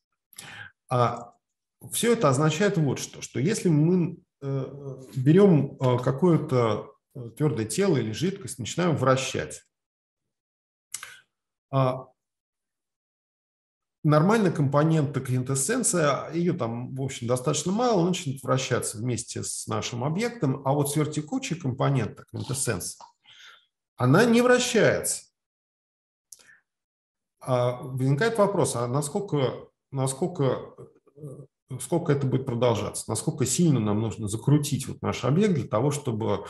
Все это означает вот что если мы берем какое-то твердое тело или жидкость, начинаем вращать, нормальная компонента квинтэссенция, ее там, в общем, достаточно мало, она начнет вращаться вместе с нашим объектом, а вот сверхтекучая компонента квинтэссенция, она не вращается. Возникает вопрос, а сколько это будет продолжаться, насколько сильно нам нужно закрутить вот наш объект для того, чтобы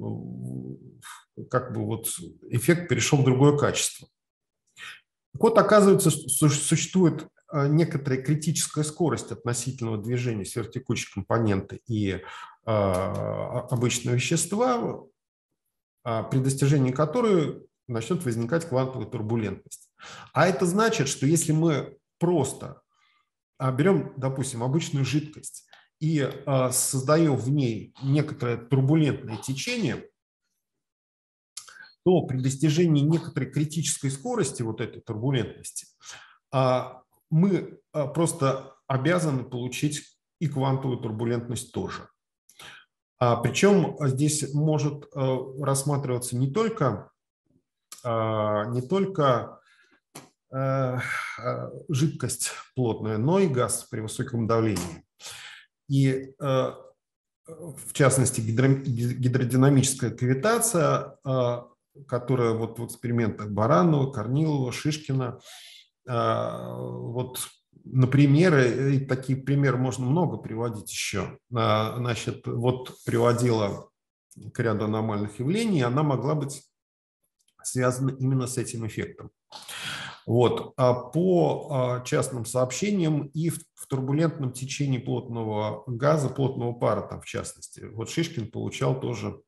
как бы вот эффект перешел в другое качество. Так вот, оказывается, существует некоторая критическая скорость относительного движения сверхтекучей компоненты и обычного вещества, при достижении которой начнет возникать квантовая турбулентность. А это значит, что если мы просто берем, допустим, обычную жидкость и создаем в ней некоторое турбулентное течение, то при достижении некоторой критической скорости вот этой турбулентности мы просто обязаны получить и квантовую турбулентность тоже. Причем здесь может рассматриваться не только жидкость плотная, но и газ при высоком давлении. И в частности гидродинамическая кавитация, которая вот в экспериментах Баранова, Корнилова, Шишкина, вот, например, и таких примеров можно много приводить еще. Значит, вот приводила к ряду аномальных явлений, она могла быть связана именно с этим эффектом. Вот. По частным сообщениям и в турбулентном течении плотного газа, плотного пара, там, в частности, вот Шишкин получал тоже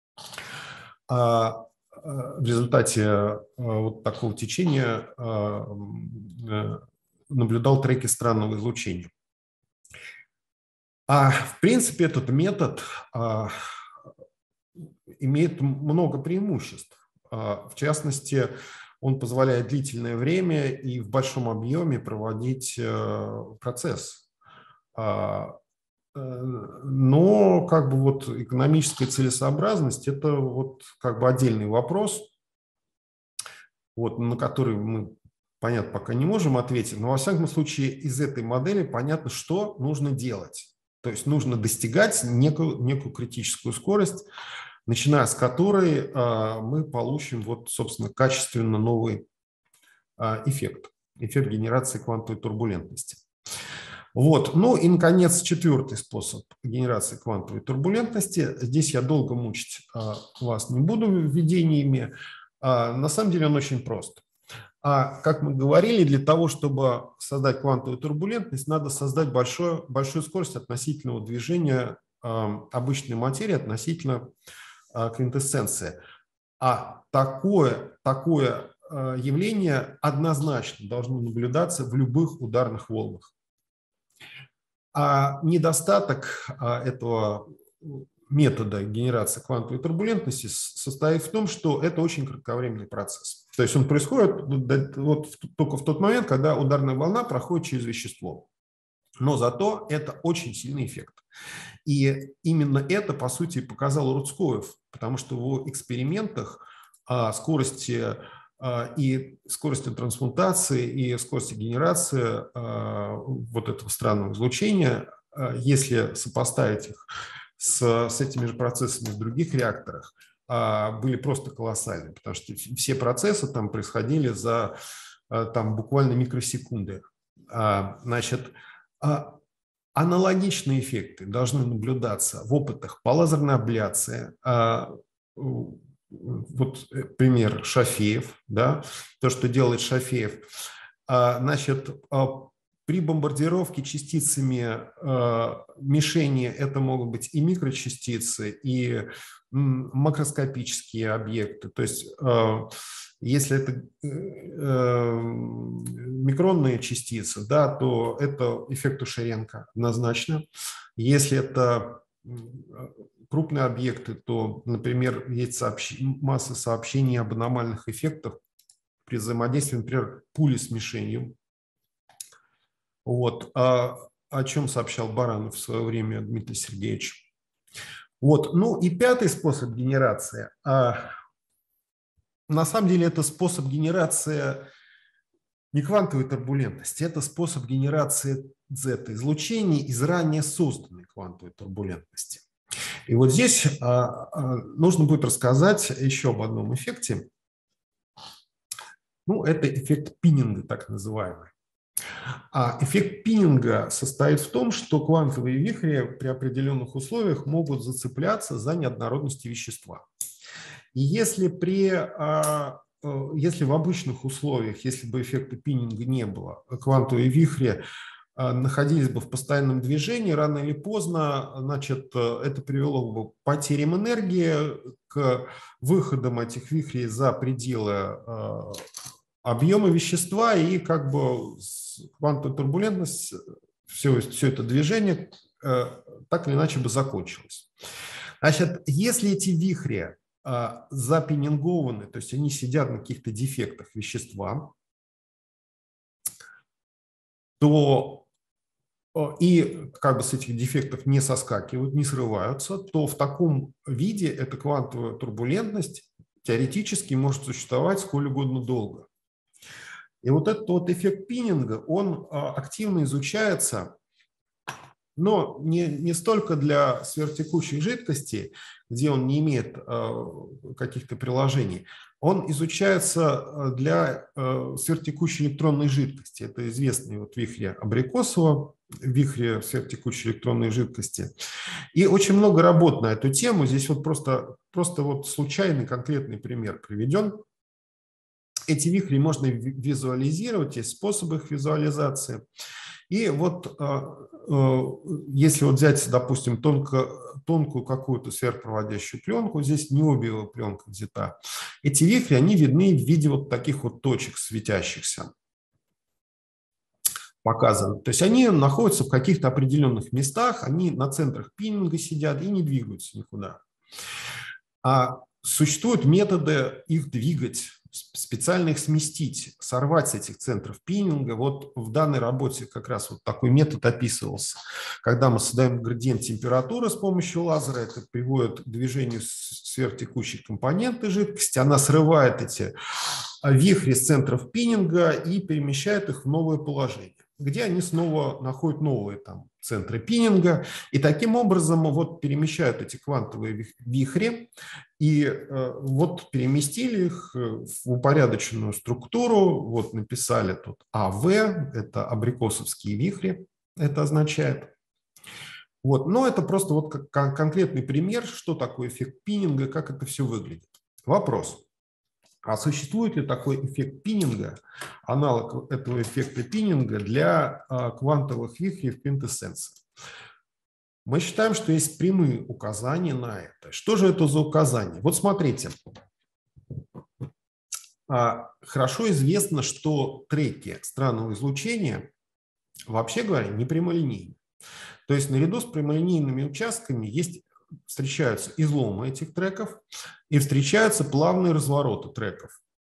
в результате вот такого течения наблюдал треки странного излучения. В принципе, этот метод имеет много преимуществ. В частности, он позволяет длительное время и в большом объеме проводить процесс. Но как бы вот экономическая целесообразность – это вот как бы отдельный вопрос, вот, на который мы, понятно, пока не можем ответить. Но во всяком случае из этой модели понятно, что нужно делать. То есть нужно достигать некую критическую скорость, начиная с которой мы получим, вот, собственно, качественно новый эффект генерации квантовой турбулентности. Вот. Ну и, наконец, четвертый способ генерации квантовой турбулентности. Здесь я долго мучить вас не буду введениями. На самом деле он очень прост. Как мы говорили, для того, чтобы создать квантовую турбулентность, надо создать большую скорость относительного движения обычной материи относительно квинтэссенции. Такое явление однозначно должно наблюдаться в любых ударных волнах. Недостаток этого метода генерации квантовой турбулентности состоит в том, что это очень кратковременный процесс. То есть он происходит вот только в тот момент, когда ударная волна проходит через вещество. Но зато это очень сильный эффект. И именно это, по сути, показал Рудскоев, потому что в его экспериментах скорости трансмутации, и скорости генерации вот этого странного излучения, если сопоставить их с этими же процессами в других реакторах, были просто колоссальны, потому что все процессы там происходили за там, буквально микросекунды. Значит, аналогичные эффекты должны наблюдаться в опытах по лазерной абляции. Вот пример Шафеев, да, то, что делает Шафеев. Значит, при бомбардировке частицами мишени это могут быть и микрочастицы, и макроскопические объекты. То есть если это микронные частицы, да, то это эффект Ушаренко однозначно. Если это крупные объекты, то, например, есть масса сообщений об аномальных эффектах при взаимодействии, например, пули с мишенью. Вот. О чем сообщал Баранов в свое время Дмитрий Сергеевич. Вот. Ну и пятый способ генерации. На самом деле это способ генерации не квантовой турбулентности, это способ генерации Z-излучений из ранее созданной квантовой турбулентности. И вот здесь нужно будет рассказать еще об одном эффекте. Ну, это эффект Пиннинга, так называемый. Эффект Пиннинга состоит в том, что квантовые вихри при определенных условиях могут зацепляться за неоднородности вещества. И если в обычных условиях, если бы эффекта Пиннинга не было, квантовые вихри находились бы в постоянном движении, рано или поздно, значит, это привело бы к потерям энергии, к выходам этих вихрей за пределы объема вещества, и как бы квантовая турбулентность, все это движение так или иначе бы закончилось. Значит, если эти вихри запиннингованы, то есть они сидят на каких-то дефектах вещества, то и как бы с этих дефектов не соскакивают, не срываются, то в таком виде эта квантовая турбулентность теоретически может существовать сколь угодно долго. И вот этот вот эффект Пиннинга, он активно изучается, но не столько для сверхтекучей жидкости, где он не имеет каких-то приложений, он изучается для сверхтекучей электронной жидкости. Это известные вот вихри Абрикосова, вихри сверхтекучей электронной жидкости. И очень много работ на эту тему. Здесь вот просто вот случайный конкретный пример приведен. Эти вихри можно визуализировать, есть способы их визуализации. И вот если вот взять, допустим, тонкую какую-то сверхпроводящую пленку, здесь необиевая пленка взята, эти вихри, они видны в виде вот таких вот точек светящихся. показаны. То есть они находятся в каких-то определенных местах, они на центрах пиннинга сидят и не двигаются никуда. А существуют методы их двигать, специально их сместить, сорвать с этих центров пиннинга. Вот в данной работе как раз вот такой метод описывался. Когда мы создаем градиент температуры с помощью лазера, это приводит к движению сверхтекущей компоненты жидкости, она срывает эти вихри с центров пиннинга и перемещает их в новое положение, где они снова находят новые там центры пиннинга, и таким образом вот перемещают эти квантовые вихри, и вот переместили их в упорядоченную структуру, вот написали тут АВ, это абрикосовские вихри, это означает. Вот. Но это просто вот как конкретный пример, что такое эффект пиннинга, как это все выглядит. Вопрос. А существует ли такой эффект пиннинга, аналог этого эффекта пиннинга для квантовых вихрей в квинтэссенции? Мы считаем, что есть прямые указания на это. Что же это за указания? Вот смотрите. Хорошо известно, что треки странного излучения, вообще говоря, не прямолинейны. То есть наряду с прямолинейными участками встречаются изломы этих треков и встречаются плавные развороты треков.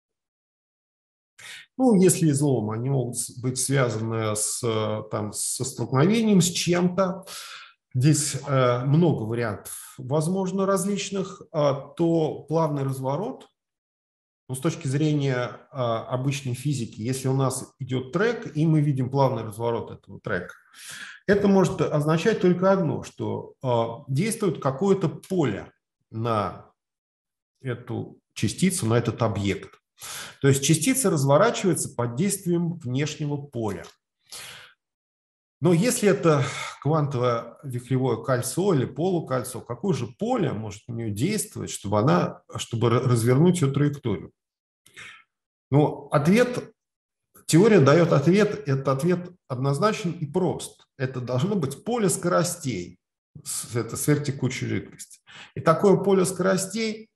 Ну, если изломы, они могут быть связаны со столкновением с чем-то. Здесь много вариантов, возможно, различных. То плавный разворот, ну, с точки зрения обычной физики, если у нас идет трек, и мы видим плавный разворот этого трека, это может означать только одно, что действует какое-то поле на эту частицу, на этот объект. То есть частица разворачивается под действием внешнего поля. Но если это квантовое вихревое кольцо или полукольцо, какое же поле может на нее действовать, чтобы развернуть ее траекторию? Ну, теория дает ответ, этот ответ однозначен и прост. Это должно быть поле скоростей, это сверхтекучей жидкости. И такое поле скоростей,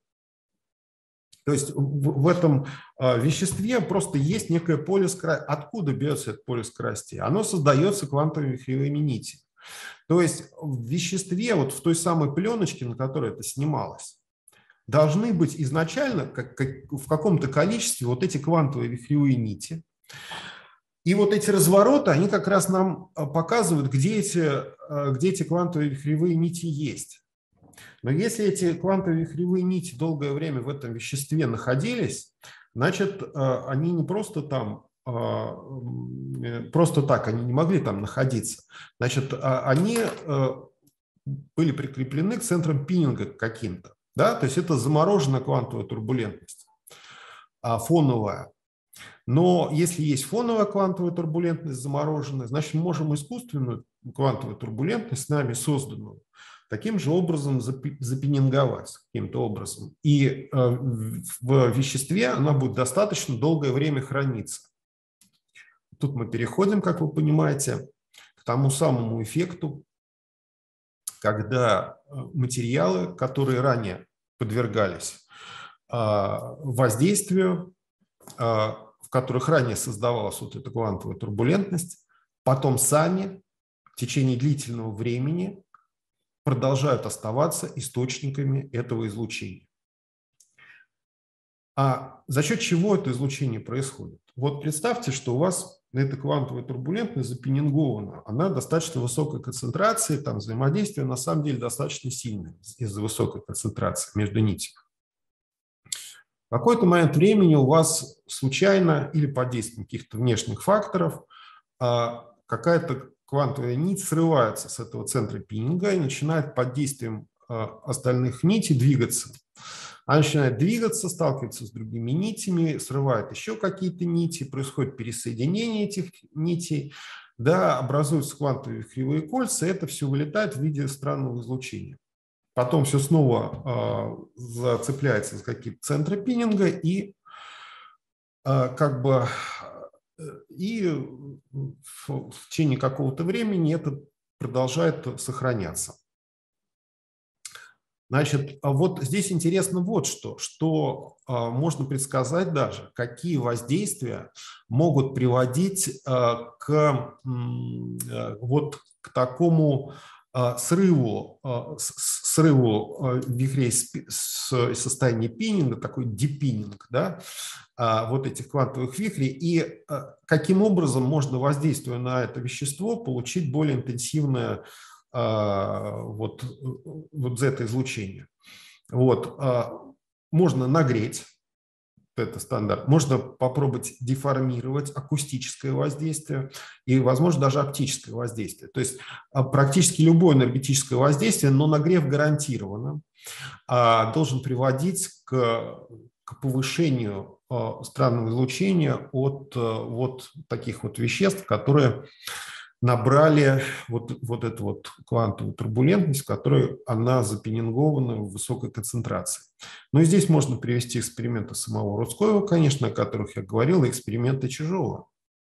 то есть в этом веществе просто есть некое поле скоростей. Откуда берется это поле скоростей? Оно создается квантовыми вихревыми нитями. То есть в веществе, вот в той самой пленочке, на которой это снималось, должны быть изначально в каком-то количестве вот эти квантовые вихревые нити. И вот эти развороты, они как раз нам показывают, где эти квантовые вихревые нити есть. Но если эти квантовые вихревые нити долгое время в этом веществе находились, значит, они не просто там, просто так, они не могли там находиться. Значит, они были прикреплены к центрам пиннинга каким-то. Да? То есть это замороженная квантовая турбулентность, фоновая. Но если есть фоновая квантовая турбулентность замороженная, значит, мы можем искусственную квантовую турбулентность, нами созданную, таким же образом запиннинговать каким-то образом. И в веществе она будет достаточно долгое время храниться. Тут мы переходим, как вы понимаете, к тому самому эффекту, когда материалы, которые ранее подвергались воздействию, в которых ранее создавалась вот эта квантовая турбулентность, потом сами в течение длительного времени продолжают оставаться источниками этого излучения. А за счет чего это излучение происходит? Вот представьте, что у вас эта квантовая турбулентность запиннингована, она достаточно высокой концентрации, там взаимодействие на самом деле достаточно сильное из-за высокой концентрации между нитями. В какой-то момент времени у вас случайно или под действием каких-то внешних факторов какая-то квантовая нить срывается с этого центра пиннинга и начинает под действием остальных нитей двигаться. Она начинает двигаться, сталкиваться с другими нитями, срывает еще какие-то нити, происходит пересоединение этих нитей, да, образуются квантовые вихревые кольца, и это все вылетает в виде странного излучения. Потом все снова зацепляется за какие-то центры пиннинга и в течение какого-то времени это продолжает сохраняться. Значит, вот здесь интересно вот что можно предсказать даже, какие воздействия могут приводить вот к такому срыву вихрей с состояния пиннинга, такой депиннинг, да, вот этих квантовых вихрей, и каким образом можно, воздействуя на это вещество, получить более интенсивное вот это излучение. Вот. Можно нагреть, это стандарт, можно попробовать деформировать акустическое воздействие и, возможно, даже оптическое воздействие. То есть практически любое энергетическое воздействие, но нагрев гарантированно, должен приводить к повышению странного излучения от вот таких вот веществ, которые набрали вот эту вот квантовую турбулентность, в которой она запенингована в высокой концентрации. Но и здесь можно привести эксперименты самого Рудского, конечно, о которых я говорил, и эксперименты Чижова.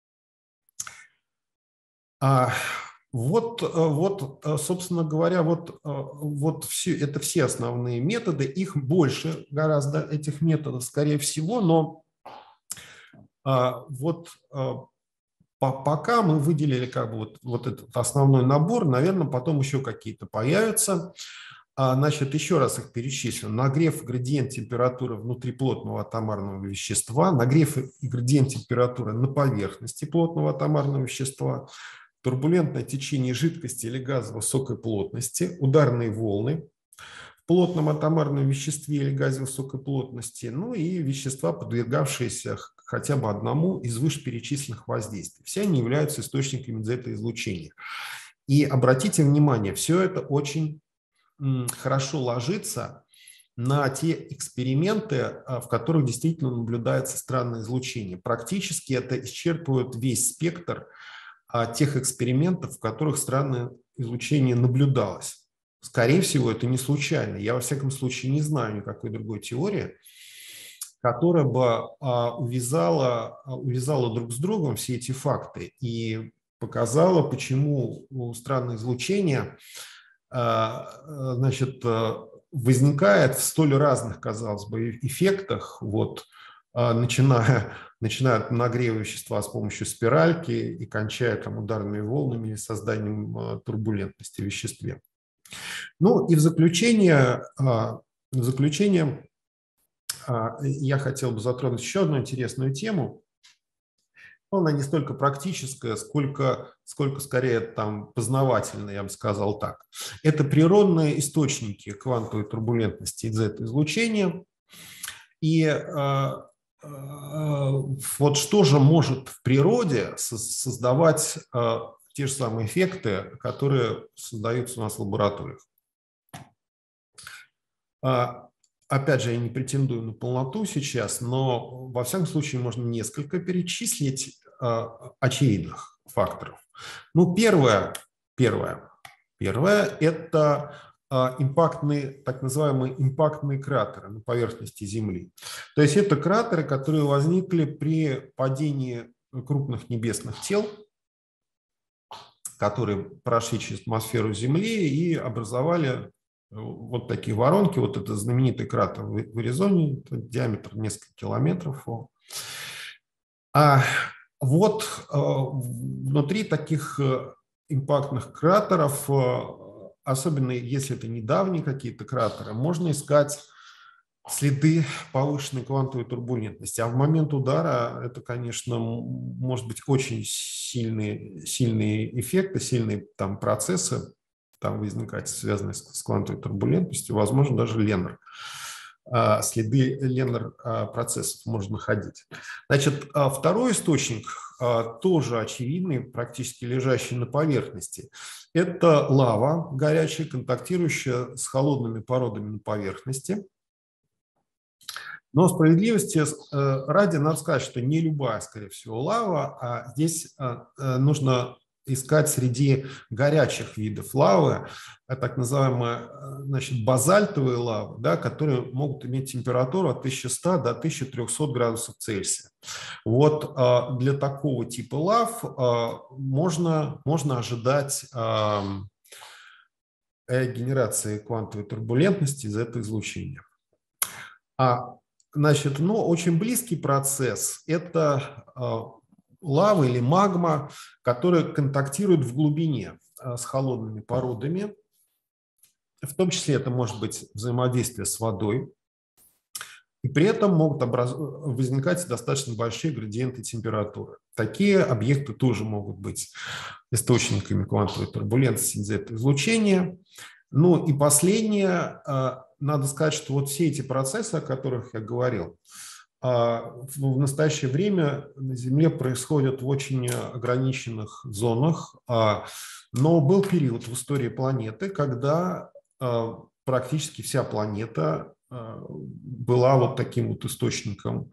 Собственно говоря, это все основные методы, их больше гораздо, этих методов, скорее всего, но пока мы выделили как бы вот этот основной набор, наверное, потом еще какие-то появятся. Значит, еще раз их перечислю. Нагрев и градиент температуры внутри плотного атомарного вещества, нагрев и градиент температуры на поверхности плотного атомарного вещества, турбулентное течение жидкости или газа высокой плотности, ударные волны в плотном атомарном веществе или газе высокой плотности, ну и вещества, подвергавшиеся хотя бы одному из вышеперечисленных воздействий. Все они являются источниками дзета-излучения. И обратите внимание, все это очень хорошо ложится на те эксперименты, в которых действительно наблюдается странное излучение. Практически это исчерпывает весь спектр тех экспериментов, в которых странное излучение наблюдалось. Скорее всего, это не случайно. Я, во всяком случае, не знаю никакой другой теории, которая бы увязала друг с другом все эти факты и показала, почему странное излучение возникает в столь разных, казалось бы, эффектах, начиная от нагрева вещества с помощью спиральки и кончая ударными волнами и созданием турбулентности в веществе. Ну и в заключение я хотел бы затронуть еще одну интересную тему. Она не столько практическая, сколько скорее познавательная, я бы сказал так. Это природные источники квантовой турбулентности и дзета-излучения. И вот что же может в природе создавать те же самые эффекты, которые создаются у нас в лабораториях? Опять же, я не претендую на полноту сейчас, но во всяком случае можно несколько перечислить очевидных факторов. Ну, первое – это так называемые импактные кратеры на поверхности Земли. То есть это кратеры, которые возникли при падении крупных небесных тел, которые прошли через атмосферу Земли и образовали вот такие воронки. Вот это знаменитый кратер в Аризоне, диаметр несколько километров. Внутри таких импактных кратеров, особенно если это недавние какие-то кратеры, можно искать следы повышенной квантовой турбулентности. А в момент удара это, конечно, может быть очень сильные эффекты, сильные процессы возникать, связанные с квантовой турбулентностью, возможно, даже Леннер. Следы Леннер-процессов можно находить. Значит, второй источник, тоже очевидный, практически лежащий на поверхности, это лава горячая, контактирующая с холодными породами на поверхности. Но справедливости ради надо сказать, что не любая, скорее всего, лава, а здесь нужно искать среди горячих видов лавы, так называемые, базальтовые лавы, да, которые могут иметь температуру от 1100 до 1300 градусов Цельсия. Вот для такого типа лав можно ожидать генерации квантовой турбулентности из этого излучения. Значит, очень близкий процесс – это лава или магма, которая контактирует в глубине с холодными породами. В том числе это может быть взаимодействие с водой. И при этом могут возникать достаточно большие градиенты температуры. Такие объекты тоже могут быть источниками квантовой турбулентности из этого излучения. И последнее, надо сказать, что вот все эти процессы, о которых я говорил, в настоящее время на Земле происходят в очень ограниченных зонах, но был период в истории планеты, когда практически вся планета была вот таким вот источником,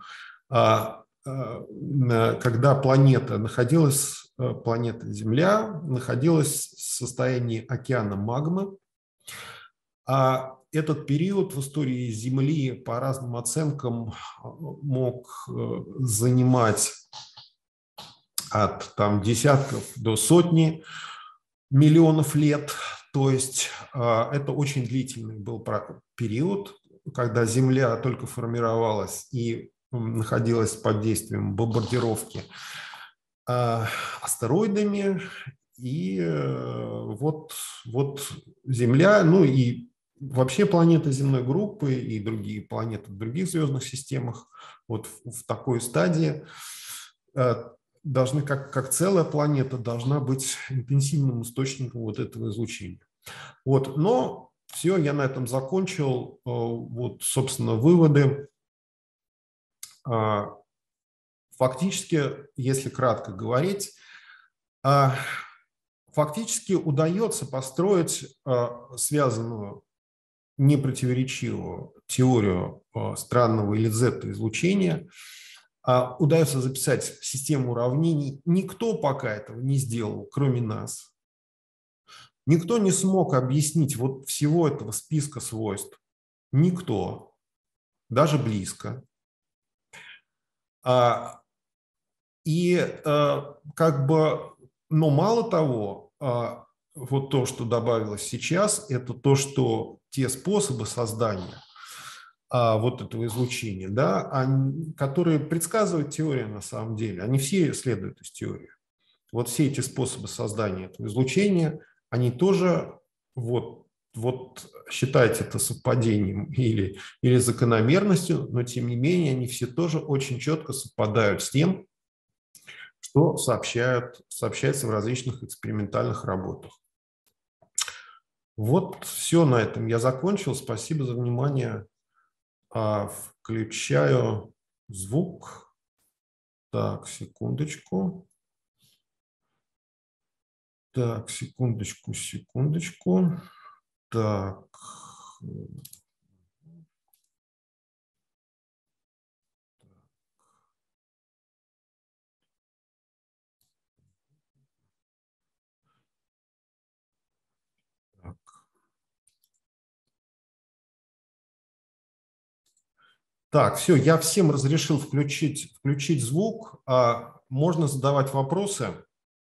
когда планета Земля находилась в состоянии океана магмы. Этот период в истории Земли по разным оценкам мог занимать от десятков до сотни миллионов лет. То есть это очень длительный был период, когда Земля только формировалась и находилась под действием бомбардировки астероидами. И вот Земля, и вообще планеты земной группы и другие планеты в других звездных системах вот в такой стадии должны, как целая планета, должна быть интенсивным источником вот этого излучения. Но все, я на этом закончил. Собственно, выводы. Фактически, если кратко говорить, фактически удается построить связанную, непротиворечивую теорию странного или зета-излучения. Удается записать систему уравнений. Никто пока этого не сделал, кроме нас. Никто не смог объяснить вот всего этого списка свойств. Никто. Даже близко. Но мало того, вот то, что добавилось сейчас, это то, что те способы создания вот этого излучения, которые предсказывает теория на самом деле, они все следуют из теории. Вот все эти способы создания этого излучения, они тоже, считайте это совпадением или закономерностью, но тем не менее они все тоже очень четко совпадают с тем, что сообщается в различных экспериментальных работах. Вот все, на этом я закончил. Спасибо за внимание. Включаю звук. Так, секундочку. Так, секундочку. Так. Так, все, я всем разрешил включить звук. Можно задавать вопросы.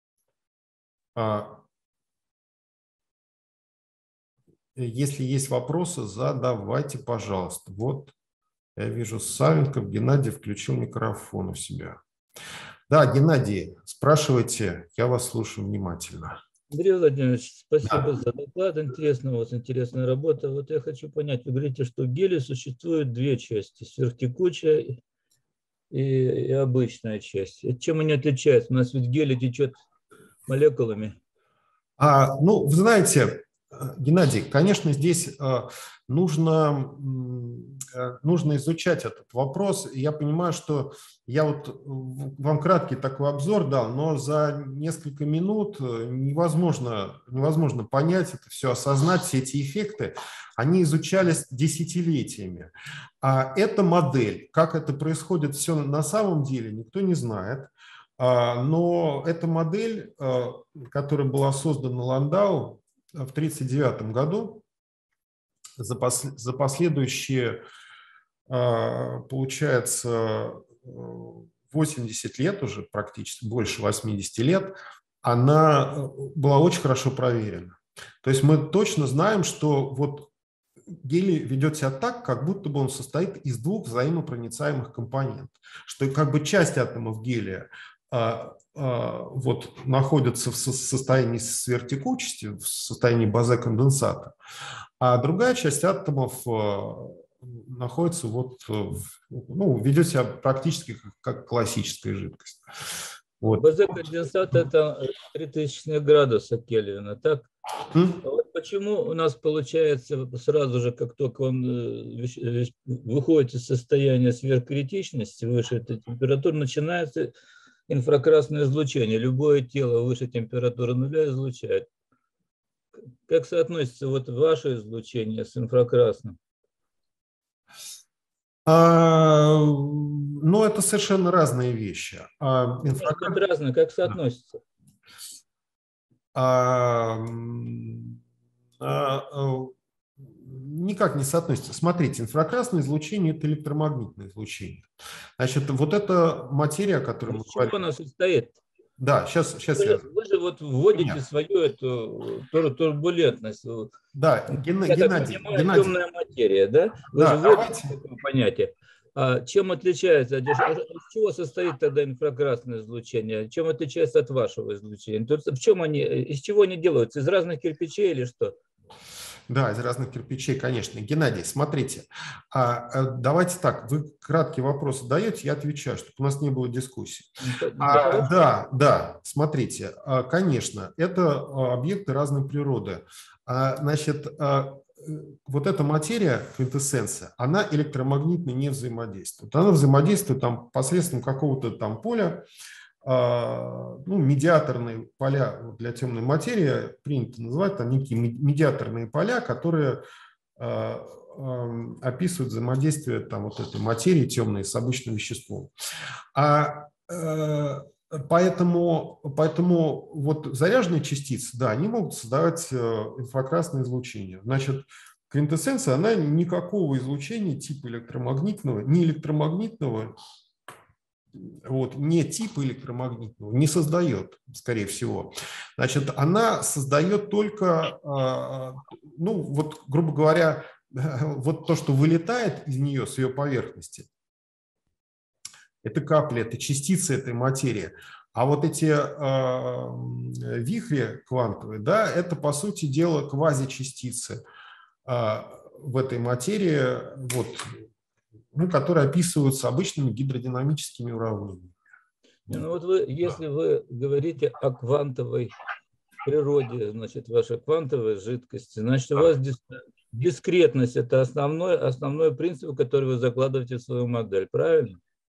Если есть вопросы, задавайте, пожалуйста. Вот, я вижу, Савенков Геннадий включил микрофон у себя. Да, Геннадий, спрашивайте, я вас слушаю внимательно. Андрей Владимирович, спасибо за доклад. Интересная работа. Вот я хочу понять, вы говорите, что в геле существует две части, сверхтекучая и обычная часть. Чем они отличаются? У нас ведь гелий течет молекулами. Вы знаете, Геннадий, конечно, здесь нужно изучать этот вопрос. Я понимаю, что я вам краткий такой обзор дал, но за несколько минут невозможно понять это все, осознать все эти эффекты. Они изучались десятилетиями. Эта модель, как это происходит все на самом деле, никто не знает. Но эта модель, которая была создана Ландау в 1939 году, за последующие, получается, 80 лет уже, практически больше 80 лет, она была очень хорошо проверена. То есть мы точно знаем, что вот гелий ведет себя так, как будто бы он состоит из двух взаимопроницаемых компонентов, что как бы часть атомов гелия вот находится в состоянии сверхтекучести, в состоянии базе-конденсата, а другая часть атомов находится вот, ну, ведет себя практически как классическая жидкость. Вот. Базе-конденсат – это 3000 градуса Кельвина, так? Вот почему у нас получается сразу же, как только он выходит из состояния сверхкритичности, выше этой температуры, начинается инфракрасное излучение. Любое тело выше температуры нуля излучает. Как соотносится вот ваше излучение с инфракрасным? Ну, это совершенно разные вещи. Разные, как соотносится? Никак не соотносится. Смотрите, инфракрасное излучение – это электромагнитное излучение. Значит, вот эта материя, о которой мы говорим… Из чего она состоит? Да, сейчас я… Вы же вот вводите свою эту турбулентность. Да, Я так понимаю, темная материя, да? Вы же вводите такое понятие. А чем отличается? Из чего состоит тогда инфракрасное излучение? Чем отличается от вашего излучения? В чем они, из чего они делаются? Из разных кирпичей или что? Да, из разных кирпичей, конечно. Геннадий, смотрите, давайте так, вы краткие вопросы даете, я отвечаю, чтобы у нас не было дискуссий. Да, смотрите, конечно, это объекты разной природы. Значит, вот эта материя, квинтэссенция, она электромагнитно не взаимодействует. Она взаимодействует там посредством какого-то там поля, ну, медиаторные поля для темной материи, принято называть там некие медиаторные поля, которые описывают взаимодействие там вот этой материи темной с обычным веществом. Поэтому вот заряженные частицы, да, они могут создавать инфракрасное излучение. Значит, квинтэссенция, она никакого излучения типа электромагнитного, не электромагнитного, вот, не типа электромагнитного не создает, скорее всего. Значит, она создает только, ну, вот, грубо говоря, вот то, что вылетает из нее, с ее поверхности, это капли, это частицы этой материи. А вот эти вихри квантовые, да, это, по сути дела, квазичастицы в этой материи, вот, ну, которые описываются обычными гидродинамическими уравнениями. Ну вот вы, если вы говорите о квантовой природе, значит, вашей квантовой жидкости, значит, у вас дискретность – это основной принцип, который вы закладываете в свою модель, правильно?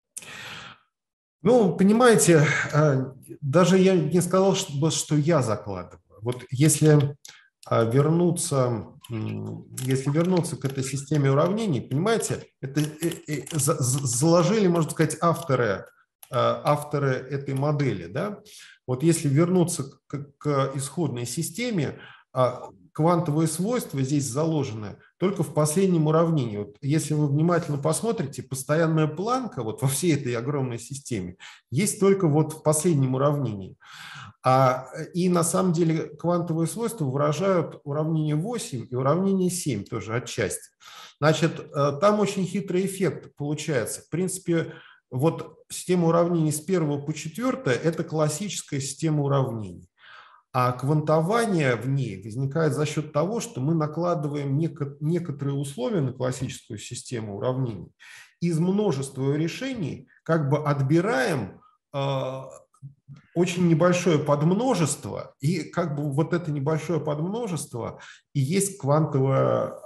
Ну, понимаете, даже я не сказал, что я закладываю. Вот если вернуться к этой системе уравнений, понимаете, это заложили, можно сказать, авторы этой модели. Да? Вот если вернуться к исходной системе, квантовые свойства здесь заложены только в последнем уравнении. Вот если вы внимательно посмотрите, постоянная планка вот во всей этой огромной системе есть только вот в последнем уравнении. И на самом деле квантовые свойства выражают уравнение 8 и уравнение 7 тоже отчасти. Значит, там очень хитрый эффект получается. В принципе, вот система уравнений с 1 по 4 – это классическая система уравнений. А квантование в ней возникает за счет того, что мы накладываем некоторые условия на классическую систему уравнений. Из множества решений как бы отбираем очень небольшое подмножество, и как бы вот это небольшое подмножество и есть квантовое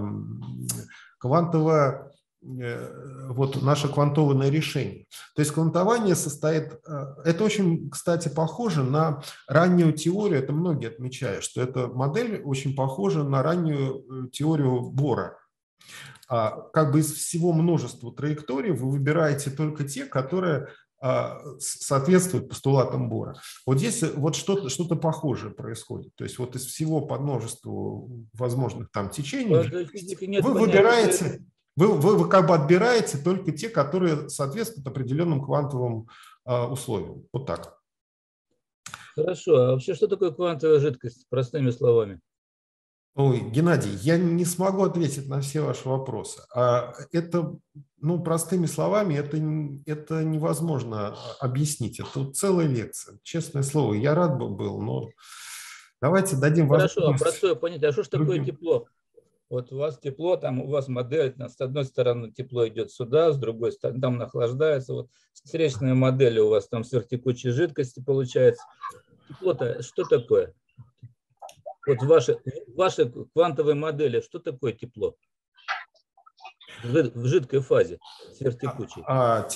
вот наше квантованное решение. То есть квантование состоит… Это очень, кстати, похоже на раннюю теорию, это многие отмечают, что эта модель очень похожа на раннюю теорию Бора. Как бы из всего множества траекторий вы выбираете только те, которые соответствуют постулатам Бора. Вот здесь вот что-то похожее происходит. То есть вот из всего подмножества возможных там течений вы выбираете… Вы как бы отбираете только те, которые соответствуют определенным квантовым условиям. Вот так. Хорошо. А вообще, что такое квантовая жидкость, простыми словами? Ой, Геннадий, я не смогу ответить на все ваши вопросы. Это, ну, простыми словами, это невозможно объяснить. Это вот целая лекция. Честное слово, я рад бы был, но давайте дадим Хорошо, а возможность простое понятие. А что ж такое другим. тепло? Вот у вас тепло, там у вас модель, с одной стороны тепло идет сюда, с другой стороны там охлаждается. Вот встречная модель у вас там сверхтекучей жидкости получается. Тепло-то что такое? Вот ваши квантовые модели, что такое тепло в жидкой фазе сверхтекучей?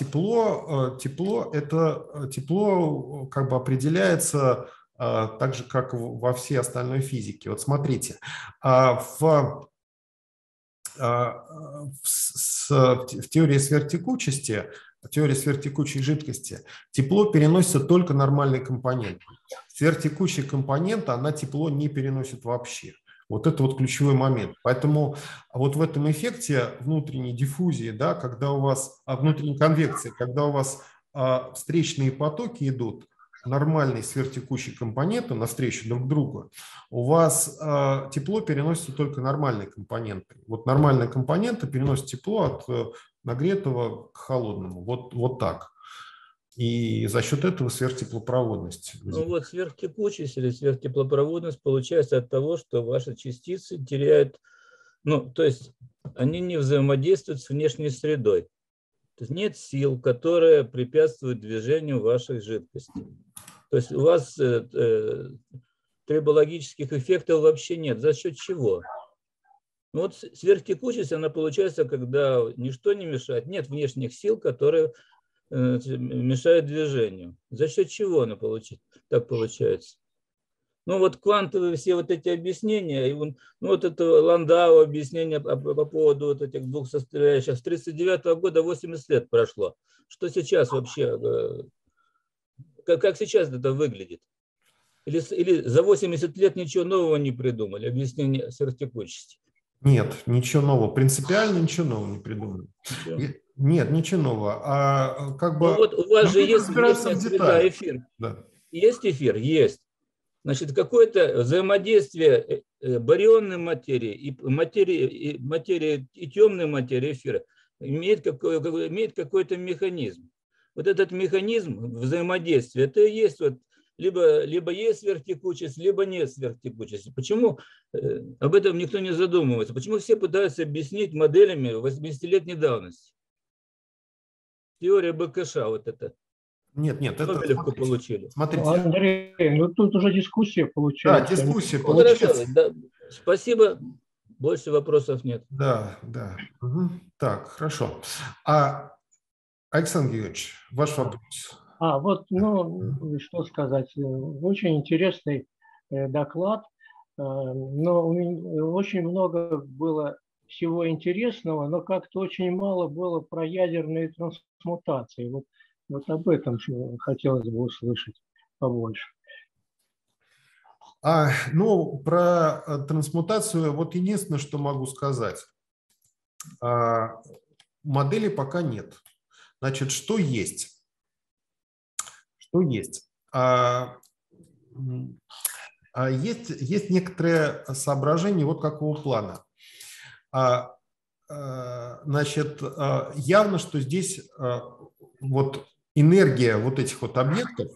Тепло как бы определяется так же, как во всей остальной физике. Вот смотрите, в теории сверхтекучести, в теории сверхтекучей жидкости тепло переносится только нормальной компонентой. Сверхтекучая компонента, она тепло не переносит вообще. Вот это вот ключевой момент. Поэтому вот в этом эффекте внутренней диффузии, да, когда у вас, внутренней конвекции, когда у вас встречные потоки идут, нормальные сверхтекучие компоненты навстречу друг другу, у вас тепло переносится только нормальной компонентой. Вот нормальная компонента переносит тепло от нагретого к холодному. Вот так. И за счет этого сверхтеплопроводность. Ну вот сверхтекучесть или сверхтеплопроводность получается от того, что ваши частицы теряют, ну то есть они не взаимодействуют с внешней средой. То есть нет сил, которые препятствуют движению вашей жидкости. То есть у вас трибологических эффектов вообще нет. За счет чего? Ну вот сверхтекучесть, она получается, когда ничто не мешает, нет внешних сил, которые мешают движению. За счет чего она так получается? Ну вот квантовые все вот эти объяснения, и ну вот это Ландау объяснение по поводу вот этих двух составляющих. С 1939 года 80 лет прошло. Что сейчас вообще, как сейчас это выглядит? Или за 80 лет ничего нового не придумали, объяснение сверхтекучести? Нет, ничего нового. Принципиально ничего нового не придумали. Нет, ничего нового. А как бы ну вот у вас же есть разбираться внешняя в среда, деталях. эфир. Да. Есть эфир? Есть. Значит, какое-то взаимодействие барионной материи и темной материи эфира имеет какой-то механизм. Вот этот механизм взаимодействия, это и есть вот либо есть сверхтекучесть, либо нет сверхтекучести. Почему об этом никто не задумывается? Почему все пытаются объяснить моделями 80-летней давности? Теория БКШ вот это. Нет, это Нобелевку получили. Смотрите. Ну, Андрей, ну тут уже дискуссия получается. Да, дискуссия Ну, получается. хорошо, да, спасибо. Больше вопросов нет. Да. Угу. Так, хорошо. Александр Георгиевич, ваш вопрос. Вот, ну, что сказать. Очень интересный доклад. Но очень много было всего интересного, но как-то очень мало было про ядерные трансмутации. Вот об этом хотелось бы услышать побольше. Ну, про трансмутацию, вот единственное, что могу сказать. Модели пока нет. Значит, что есть? Что есть? Есть некоторые соображения вот какого плана. Значит, явно, что здесь вот энергия вот этих вот объектов,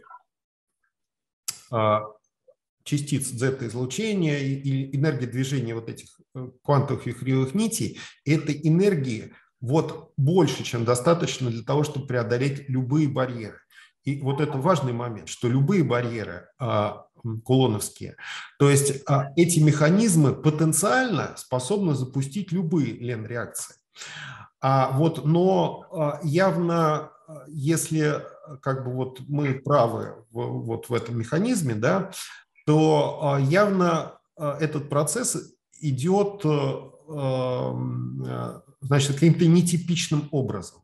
частиц зета-излучения и энергия движения вот этих квантовых вихревых нитей, этой энергии вот больше, чем достаточно для того, чтобы преодолеть любые барьеры. И вот это важный момент, что любые барьеры кулоновские, то есть эти механизмы потенциально способны запустить любые Лен-реакции. Но явно, если как бы вот мы правы вот в этом механизме, да, то явно этот процесс идет, значит, каким-то нетипичным образом.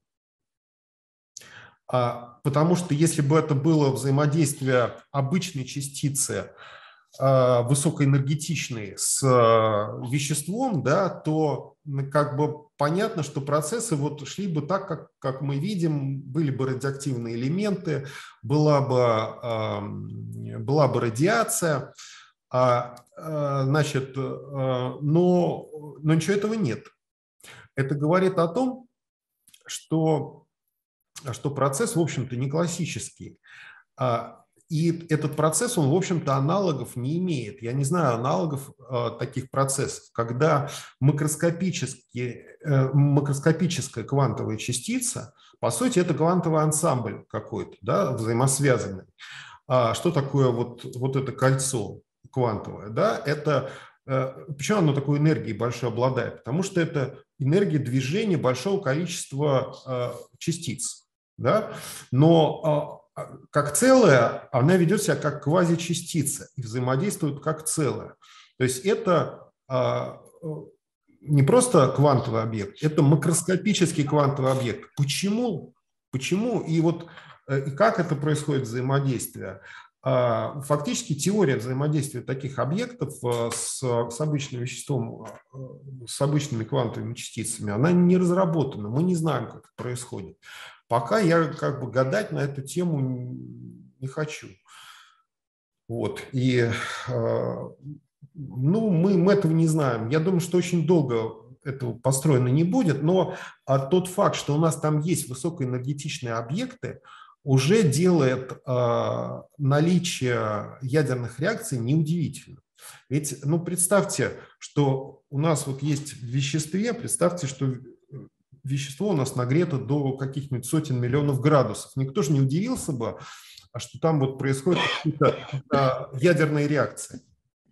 Потому что если бы это было взаимодействие обычной частицы высокоэнергетичный с веществом, да, то как бы понятно, что процессы вот шли бы так, как мы видим, были бы радиоактивные элементы, была бы радиация, значит, но ничего этого нет. Это говорит о том, что процесс, в общем-то, не классический. И этот процесс, он, в общем-то, аналогов не имеет. Я не знаю аналогов таких процессов, когда макроскопическая квантовая частица, по сути, это квантовый ансамбль какой-то, да, взаимосвязанный. Что такое вот это кольцо квантовое? Да? Это, почему оно такой энергией большой обладает? Потому что это энергия движения большого количества частиц. Да? Но как целое, она ведет себя как квазичастица и взаимодействует как целое. То есть это не просто квантовый объект, это макроскопический квантовый объект. Почему? И как это происходит взаимодействие? Фактически теория взаимодействия таких объектов с обычным веществом, с обычными квантовыми частицами, она не разработана. Мы не знаем, как это происходит. Пока я как бы гадать на эту тему не хочу. Вот. И мы этого не знаем. Я думаю, что очень долго этого построено не будет, но тот факт, что у нас там есть высокоэнергетичные объекты, уже делает наличие ядерных реакций неудивительным. Ведь, представьте, что у нас вот есть в веществе, представьте, что вещество у нас нагрето до каких-нибудь сотен миллионов градусов. Никто же не удивился бы, что там вот происходят какие-то ядерные реакции.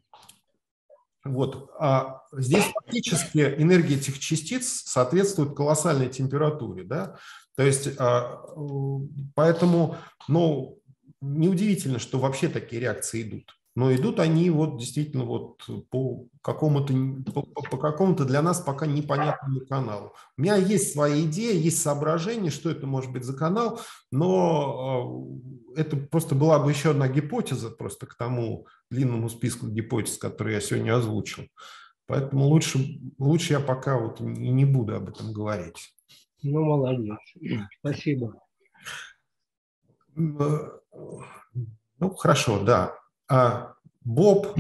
Вот. А здесь фактически энергия этих частиц соответствует колоссальной температуре. Да? То есть, поэтому, неудивительно, что вообще такие реакции идут. Но идут они действительно по какому-то для нас пока непонятному каналу. У меня есть своя идея, есть соображение, что это может быть за канал, но это просто была бы еще одна гипотеза просто к тому длинному списку гипотез, которые я сегодня озвучил. Поэтому лучше я пока не буду об этом говорить. Ну, молодец. Спасибо. Хорошо, да. Bob,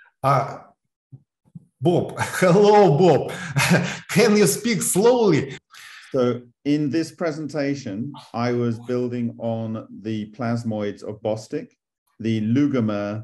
hello, Bob. Can you speak slowly? So in this presentation, I was building on the plasmoids of Bostik, the Lugamer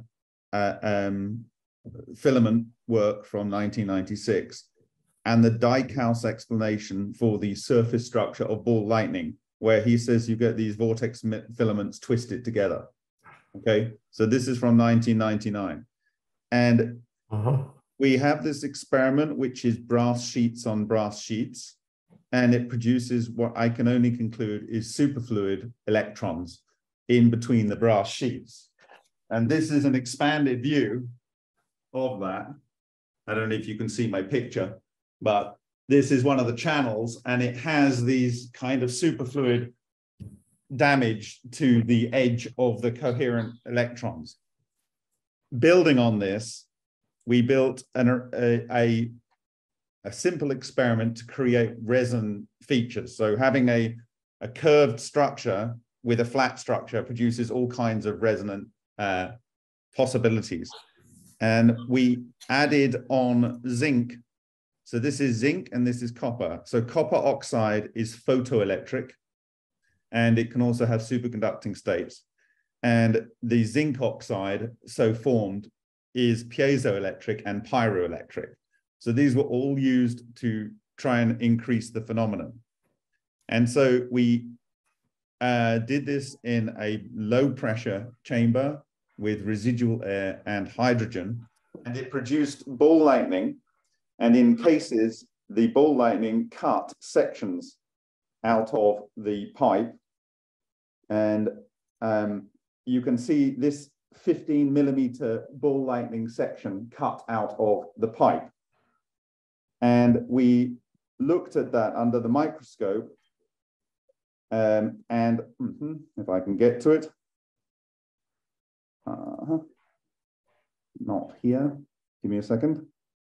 filament work from 1996, and the Dykhouse explanation for the surface structure of ball lightning, where he says you get these vortex filaments twisted together. Okay, so this is from 1999. And we have this experiment, which is brass sheets on brass sheets, and it produces what I can only conclude is superfluid electrons in between the brass sheets. And this is an expanded view of that. I don't know if you can see my picture, but this is one of the channels, and it has these kind of superfluid damage to the edge of the coherent electrons. Building on this, we built a simple experiment to create resin features. So having a curved structure with a flat structure produces all kinds of resonant possibilities. And we added on zinc. So this is zinc and this is copper. So copper oxide is photoelectric, and it can also have superconducting states. And the zinc oxide, so formed, is piezoelectric and pyroelectric. So these were all used to try and increase the phenomenon. And so we did this in a low pressure chamber with residual air and hydrogen, and it produced ball lightning. And in cases, the ball lightning cut sections out of the pipe. And you can see this 15 millimeter ball lightning section cut out of the pipe. And we looked at that under the microscope. And if I can get to it. not here. Give me a second.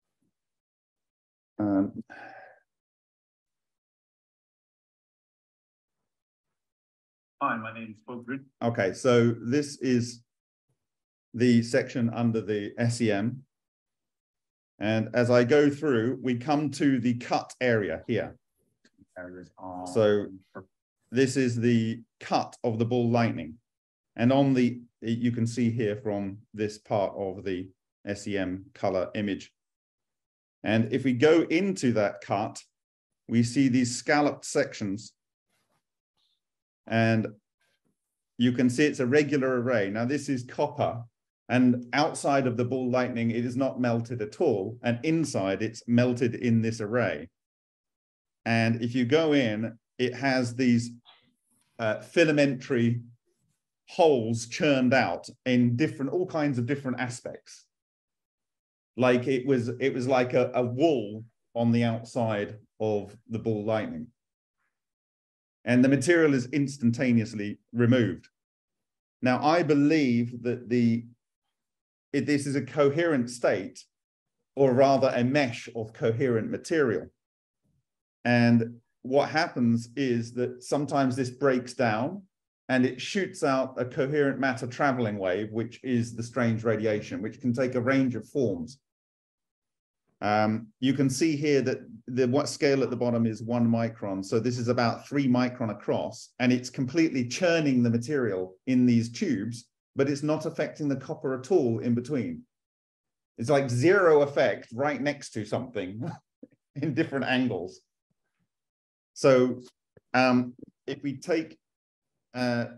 Hi, my name is Bogrid. Okay, so this is the section under the SEM. And as I go through, we come to the cut area here. So this is the cut of the ball lightning. And on the, you can see here from this part of the SEM color image. And if we go into that cut, we see these scalloped sections. And you can see it's a regular array. Now this is copper, and outside of the ball lightning, it is not melted at all. And inside it's melted in this array. And if you go in, it has these filamentary holes churned out in different, all kinds of different aspects. Like it was like a wool on the outside of the ball lightning. And the material is instantaneously removed. Now, I believe that this is a coherent state, or rather a mesh of coherent material. And what happens is that sometimes this breaks down and it shoots out a coherent matter traveling wave, which is the strange radiation, which can take a range of forms. You can see here that the scale at the bottom is 1 micron. So this is about 3 micron across, and it's completely churning the material in these tubes, but it's not affecting the copper at all in between. It's like zero effect right next to something in different angles. So if we take, so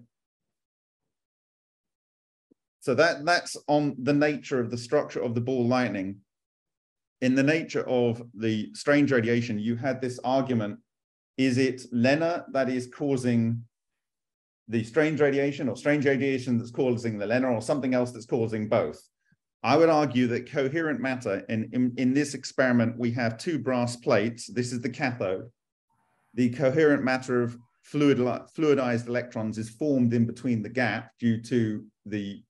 that's on the nature of the structure of the ball lightning. In the nature of the strange radiation, you had this argument, is it LENR that is causing the strange radiation, or strange radiation that's causing the LENR, or something else that's causing both? I would argue that coherent matter, in this experiment, we have 2 brass plates. This is the cathode. The coherent matter of fluidized electrons is formed in between the gap due to the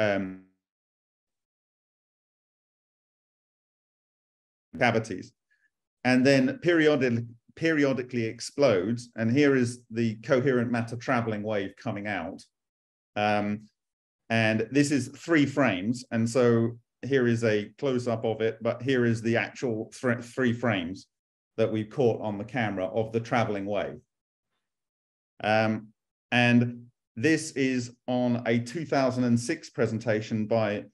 cavities, and then periodically explodes. And here is the coherent matter traveling wave coming out. And this is 3 frames. And so here is a close-up of it, but here is the actual 3 frames that we caught on the camera of the traveling wave. And this is on a 2006 presentation by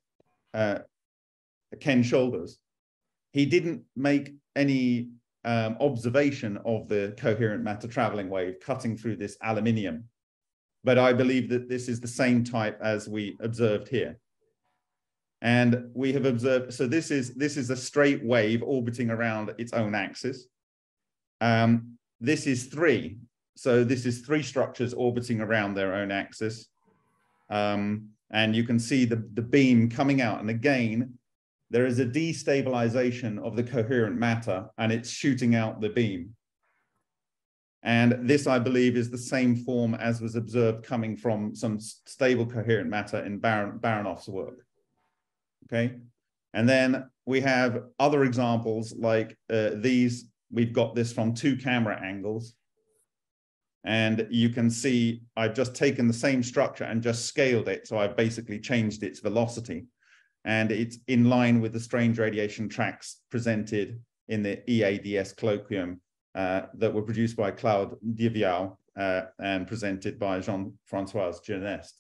Ken Shoulders. He didn't make any observation of the coherent matter traveling wave cutting through this aluminium, but I believe that this is the same type as we observed here. And we have observed, so this is a straight wave orbiting around its own axis. This is 3. So this is 3 structures orbiting around their own axis. And you can see the beam coming out. And again, there is a destabilization of the coherent matter, and it's shooting out the beam. And this, I believe, is the same form as was observed coming from some stable coherent matter in Baronoff's work. Okay. And then we have other examples like these. We've got this from 2 camera angles. And you can see I've just taken the same structure and just scaled it. So I've basically changed its velocity. And it's in line with the strange radiation tracks presented in the EADS colloquium that were produced by Claude Divial and presented by Jean-François Geneste.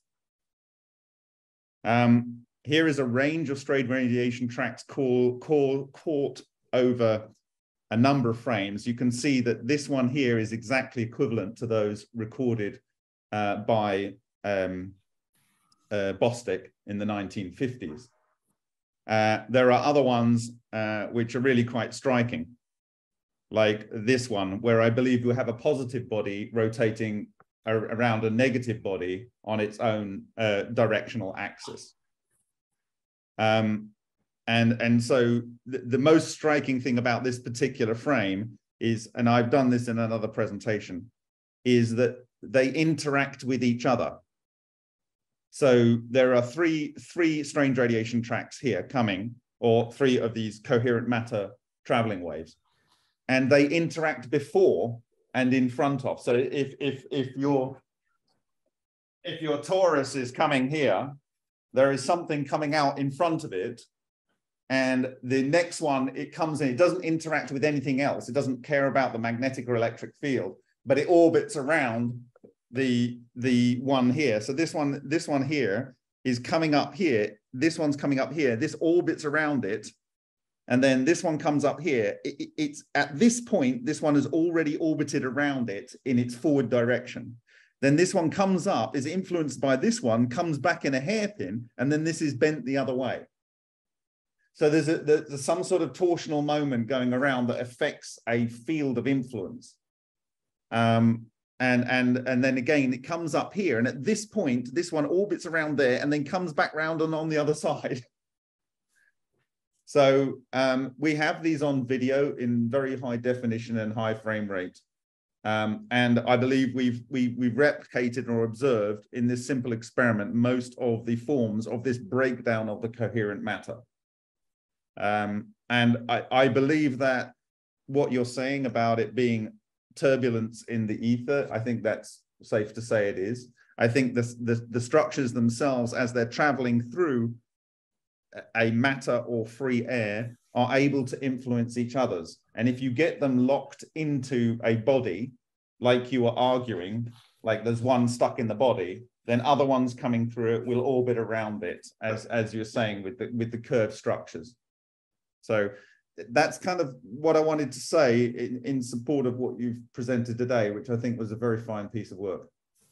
Here is a range of strange radiation tracks caught over a number of frames. You can see that this one here is exactly equivalent to those recorded by Bostick in the 1950s. There are other ones which are really quite striking, like this one, where I believe we have a positive body rotating around a negative body on its own directional axis. And so the most striking thing about this particular frame is, and I've done this in another presentation, is that they interact with each other. So there are three strange radiation tracks here coming, or three of these coherent matter traveling waves, and they interact before and in front of. So if your torus is coming here, there is something coming out in front of it, and the next one, it comes in, it doesn't interact with anything else. It doesn't care about the magnetic or electric field, but it orbits around the one here. So this one here is coming up here. This one's coming up here. This orbits around it. And then this one comes up here. It's at this point, this one has already orbited around it in its forward direction. Then this one comes up, is influenced by this one, comes back in a hairpin, and then this is bent the other way. So there's some sort of torsional moment going around that affects a field of influence. And then again, it comes up here. And at this point, this one orbits around there and then comes back round and on the other side. So we have these on video in very high definition and high frame rate. And I believe we've replicated or observed in this simple experiment most of the forms of this breakdown of the coherent matter. And I believe that what you're saying about it being turbulence in the ether, I think that's safe to say it is. I think the structures themselves, as they're traveling through a matter or free air, are able to influence each other's. And if you get them locked into a body, like you were arguing, like there's one stuck in the body, then other ones coming through it will orbit around it, as you're saying, with the curved structures. So that's kind of what I wanted to say in support of what you've presented today, which I think was a very fine piece of work.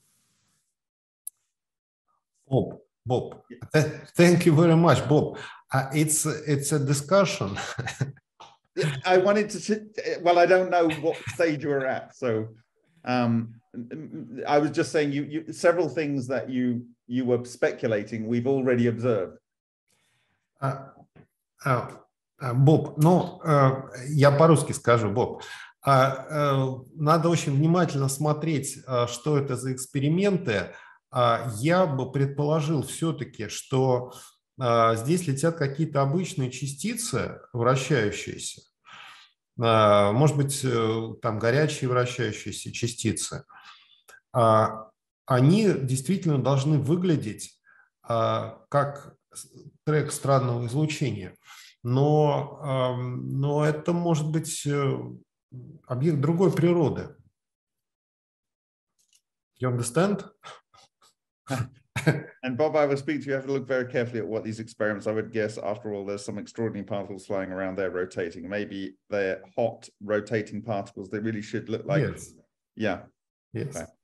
Bob, thank you very much, Bob. It's a discussion. I wanted to, well, I don't know what stage you were at. So I was just saying you several things that you were speculating, we've already observed. Боб, ну, я по-русски скажу, Боб. Надо очень внимательно смотреть, что это за эксперименты. Я бы предположил все-таки, что здесь летят какие-то обычные частицы, вращающиеся. Может быть, там горячие вращающиеся частицы. Они действительно должны выглядеть как трек странного излучения. Но это может быть объект другой природы. You understand? And Bob, I will speak to you. You have to look very carefully at what these experiments, I would guess, after all, there's some extraordinary particles flying around there rotating. Maybe they're hot rotating particles. They really should look like. Yes. Yeah. Yes. Okay.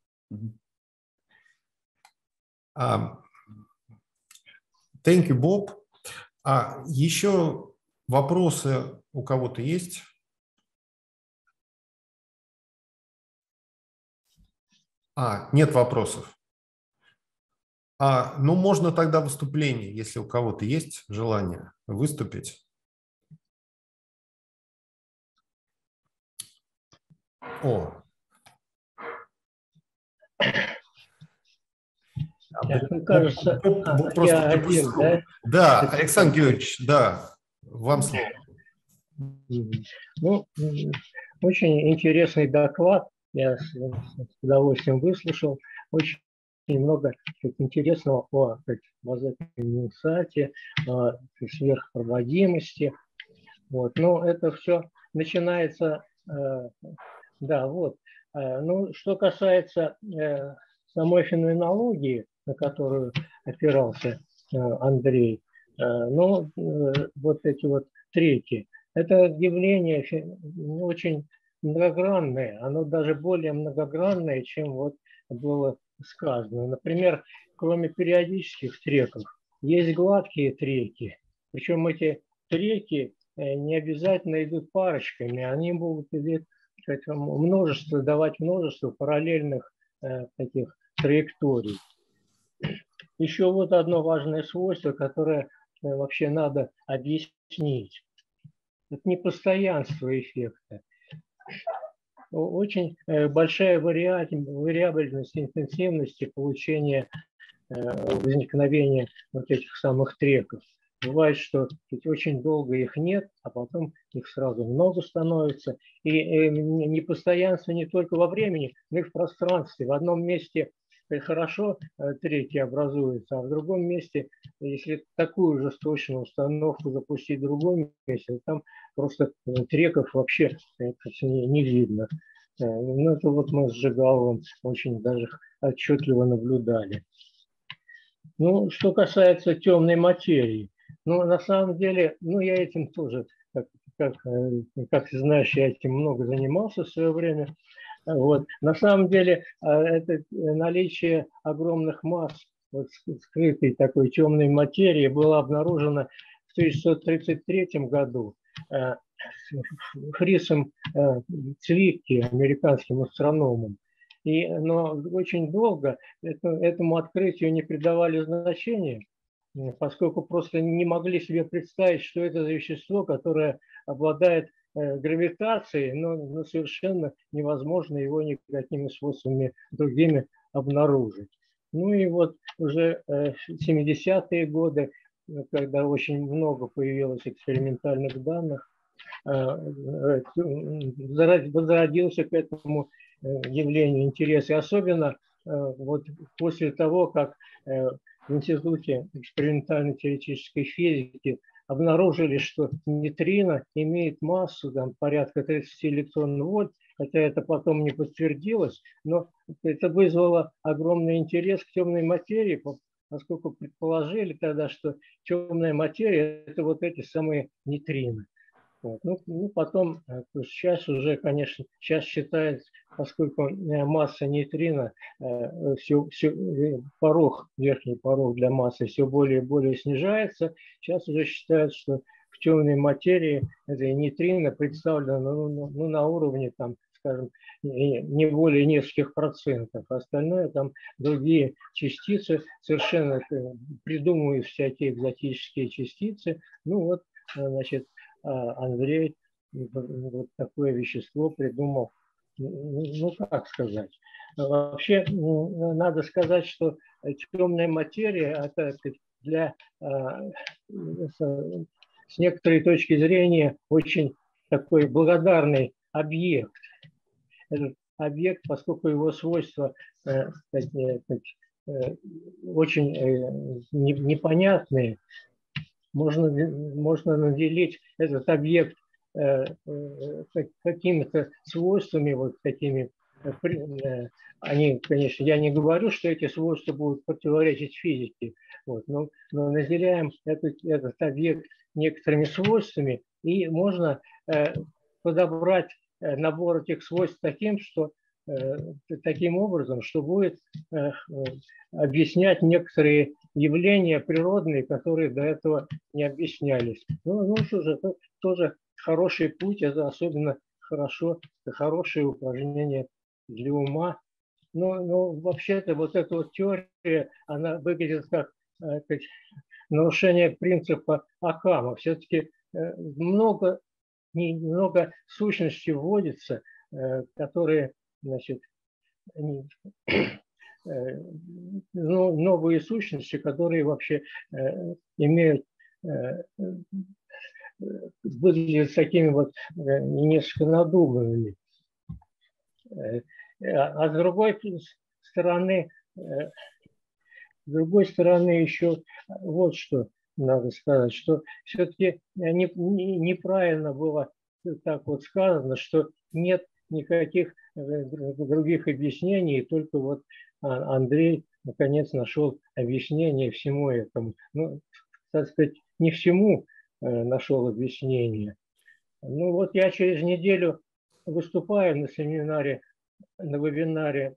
Thank you, Bob. Еще вопросы у кого-то есть? Нет вопросов. Ну, можно тогда выступление, если у кого-то есть желание выступить. Мне кажется, я один, да? Да, Александр Георгиевич, да, вам слово. Ну, очень интересный доклад, я с удовольствием выслушал, очень много интересного о базальтовом сате, о сверхпроводимости. Вот. Но это все начинается, да, вот. Ну, что касается самой феноменологии, на которую опирался Андрей, ну, вот эти вот треки, это явление очень многогранное, оно даже более многогранное, чем вот было сказано. Например, кроме периодических треков, есть гладкие треки, причем эти треки не обязательно идут парочками, они могут давать множество параллельных таких траекторий. Еще вот одно важное свойство, которое вообще надо объяснить. Это непостоянство эффекта. Очень большая вариабельность интенсивности получения возникновения вот этих самых треков. Бывает, что очень долго их нет, а потом их сразу много становится. И непостоянство не только во времени, но и в пространстве. В одном месте хорошо треки образуются, а в другом месте, если такую же сточную установку запустить в другом месте, там просто треков вообще не видно. Ну, это вот мы с Жигаловым очень даже отчетливо наблюдали. Ну, что касается темной материи, ну, на самом деле, ну, я этим тоже, как ты знаешь, я этим много занимался в свое время. Вот. На самом деле, это наличие огромных масс вот, скрытой такой темной материи было обнаружено в 1933 году Фрисом Цвикки, американским астрономом. Но очень долго этому открытию не придавали значения, поскольку просто не могли себе представить, что это за вещество, которое обладает гравитацией, но совершенно невозможно его никакими свойствами другими обнаружить. Ну и вот уже в 70-е годы, когда очень много появилось экспериментальных данных, возродился к этому явлению интерес. И особенно вот после того, как в Институте экспериментальной теоретической физики обнаружили, что нейтрино имеет массу там, порядка 30 электронвольт, хотя это потом не подтвердилось, но это вызвало огромный интерес к темной материи, поскольку предположили тогда, что темная материя – это вот эти самые нейтрино. Вот. Ну, потом, сейчас уже, конечно, сейчас считается, поскольку масса нейтрино, порог, верхний порог для массы все более и более снижается, сейчас уже считают, что в темной материи это нейтрино представлено на уровне, там, скажем, не более нескольких процентов. Остальное там другие частицы, совершенно придумывают всякие экзотические частицы. Ну вот, значит, Андрей вот такое вещество придумал. Ну, как сказать. Вообще, надо сказать, что темная материя – это для, с некоторой точки зрения, очень такой благодарный объект. Этот объект, поскольку его свойства очень непонятные, можно наделить этот объект какими-то свойствами, вот такими. Они, конечно, я не говорю, что эти свойства будут противоречить физике, вот, но наделяем этот объект некоторыми свойствами, и можно подобрать набор этих свойств таким образом, что будет объяснять некоторые явления природные, которые до этого не объяснялись. Ну что же, это тоже хороший путь, это особенно хорошее упражнение для ума. Но вообще-то вот эта вот теория, она выглядит как нарушение принципа Окама. Все-таки много сущностей вводится, которые, значит, новые сущности, которые вообще имеют, выглядят такими вот несколько надуманными. А с другой стороны еще вот что надо сказать, что все-таки неправильно было так вот сказано, что нет никаких других объяснений, только вот Андрей наконец нашел объяснение всему этому. Ну, так сказать, не всему нашел объяснение. Ну вот я через неделю выступаю на семинаре, на вебинаре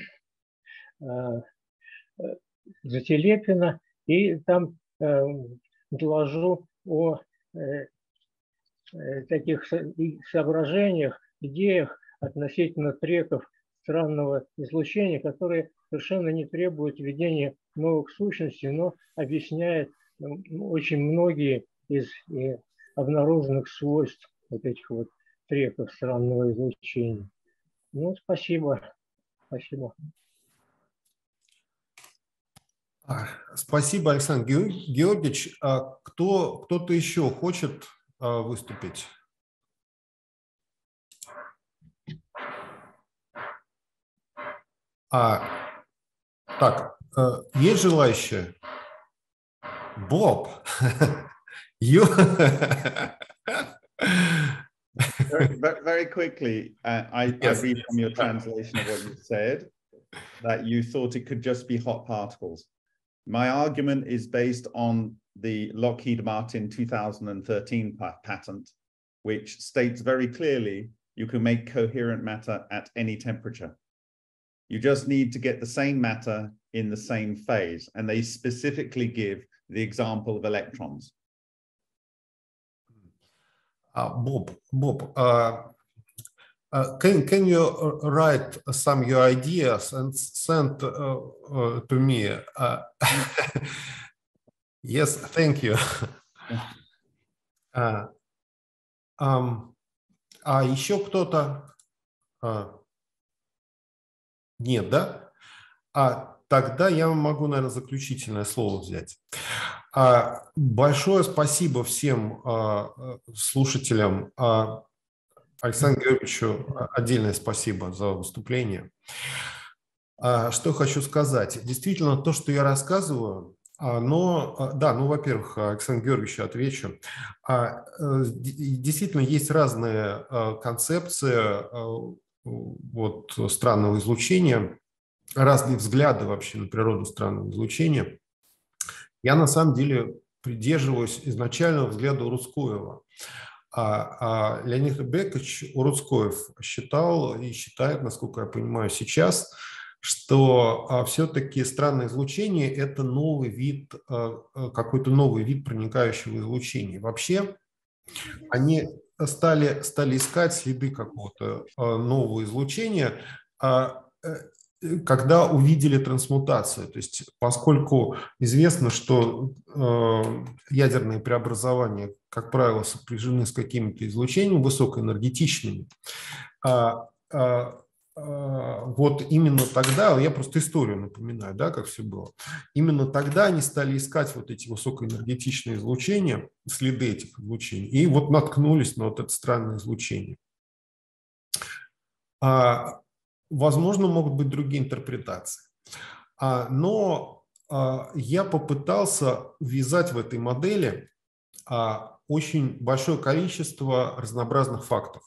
Зателепина, и там доложу о таких соображениях, идеях относительно треков странного излучения, которые совершенно не требуют введения новых сущностей, но объясняют очень многие из обнаруженных свойств вот этих вот треков странного излучения. Ну, спасибо. Спасибо. Спасибо, Александр Георгиевич. Кто-то еще хочет выступить? Так, есть желающие? Боб. Very quickly, I read from your translation of what you said that you thought it could just be hot particles. My argument is based on the Lockheed Martin 2013 patent, which states very clearly you can make coherent matter at any temperature. You just need to get the same matter in the same phase, and they specifically give the example of electrons. Bob, can you write some your ideas and send to me? Yes, thank you. Еще кто-то? Нет, да? Тогда я могу, наверное, заключительное слово взять. Большое спасибо всем слушателям. Александру Георгиевичу отдельное спасибо за выступление. Что хочу сказать. Действительно, то, что я рассказываю, во-первых, Александру Георгиевичу отвечу. Действительно, есть разные концепции странного излучения, разные взгляды вообще на природу странного излучения. Я на самом деле придерживаюсь изначального взгляда Уруцкоева. Леонид Бекович Уруцкоев считал и считает, насколько я понимаю сейчас, что все-таки странное излучение – это новый вид, какой-то новый вид проникающего излучения. Вообще они стали искать следы какого-то нового излучения, когда увидели трансмутацию. То есть поскольку известно, что ядерные преобразования, как правило, сопряжены с какими-то излучениями высокоэнергетичными, вот именно тогда, я просто историю напоминаю, да, как все было, именно тогда они стали искать вот эти высокоэнергетичные излучения, следы этих излучений, и вот наткнулись на вот это странное излучение. Возможно, могут быть другие интерпретации. Но я попытался ввязать в этой модели очень большое количество разнообразных фактов.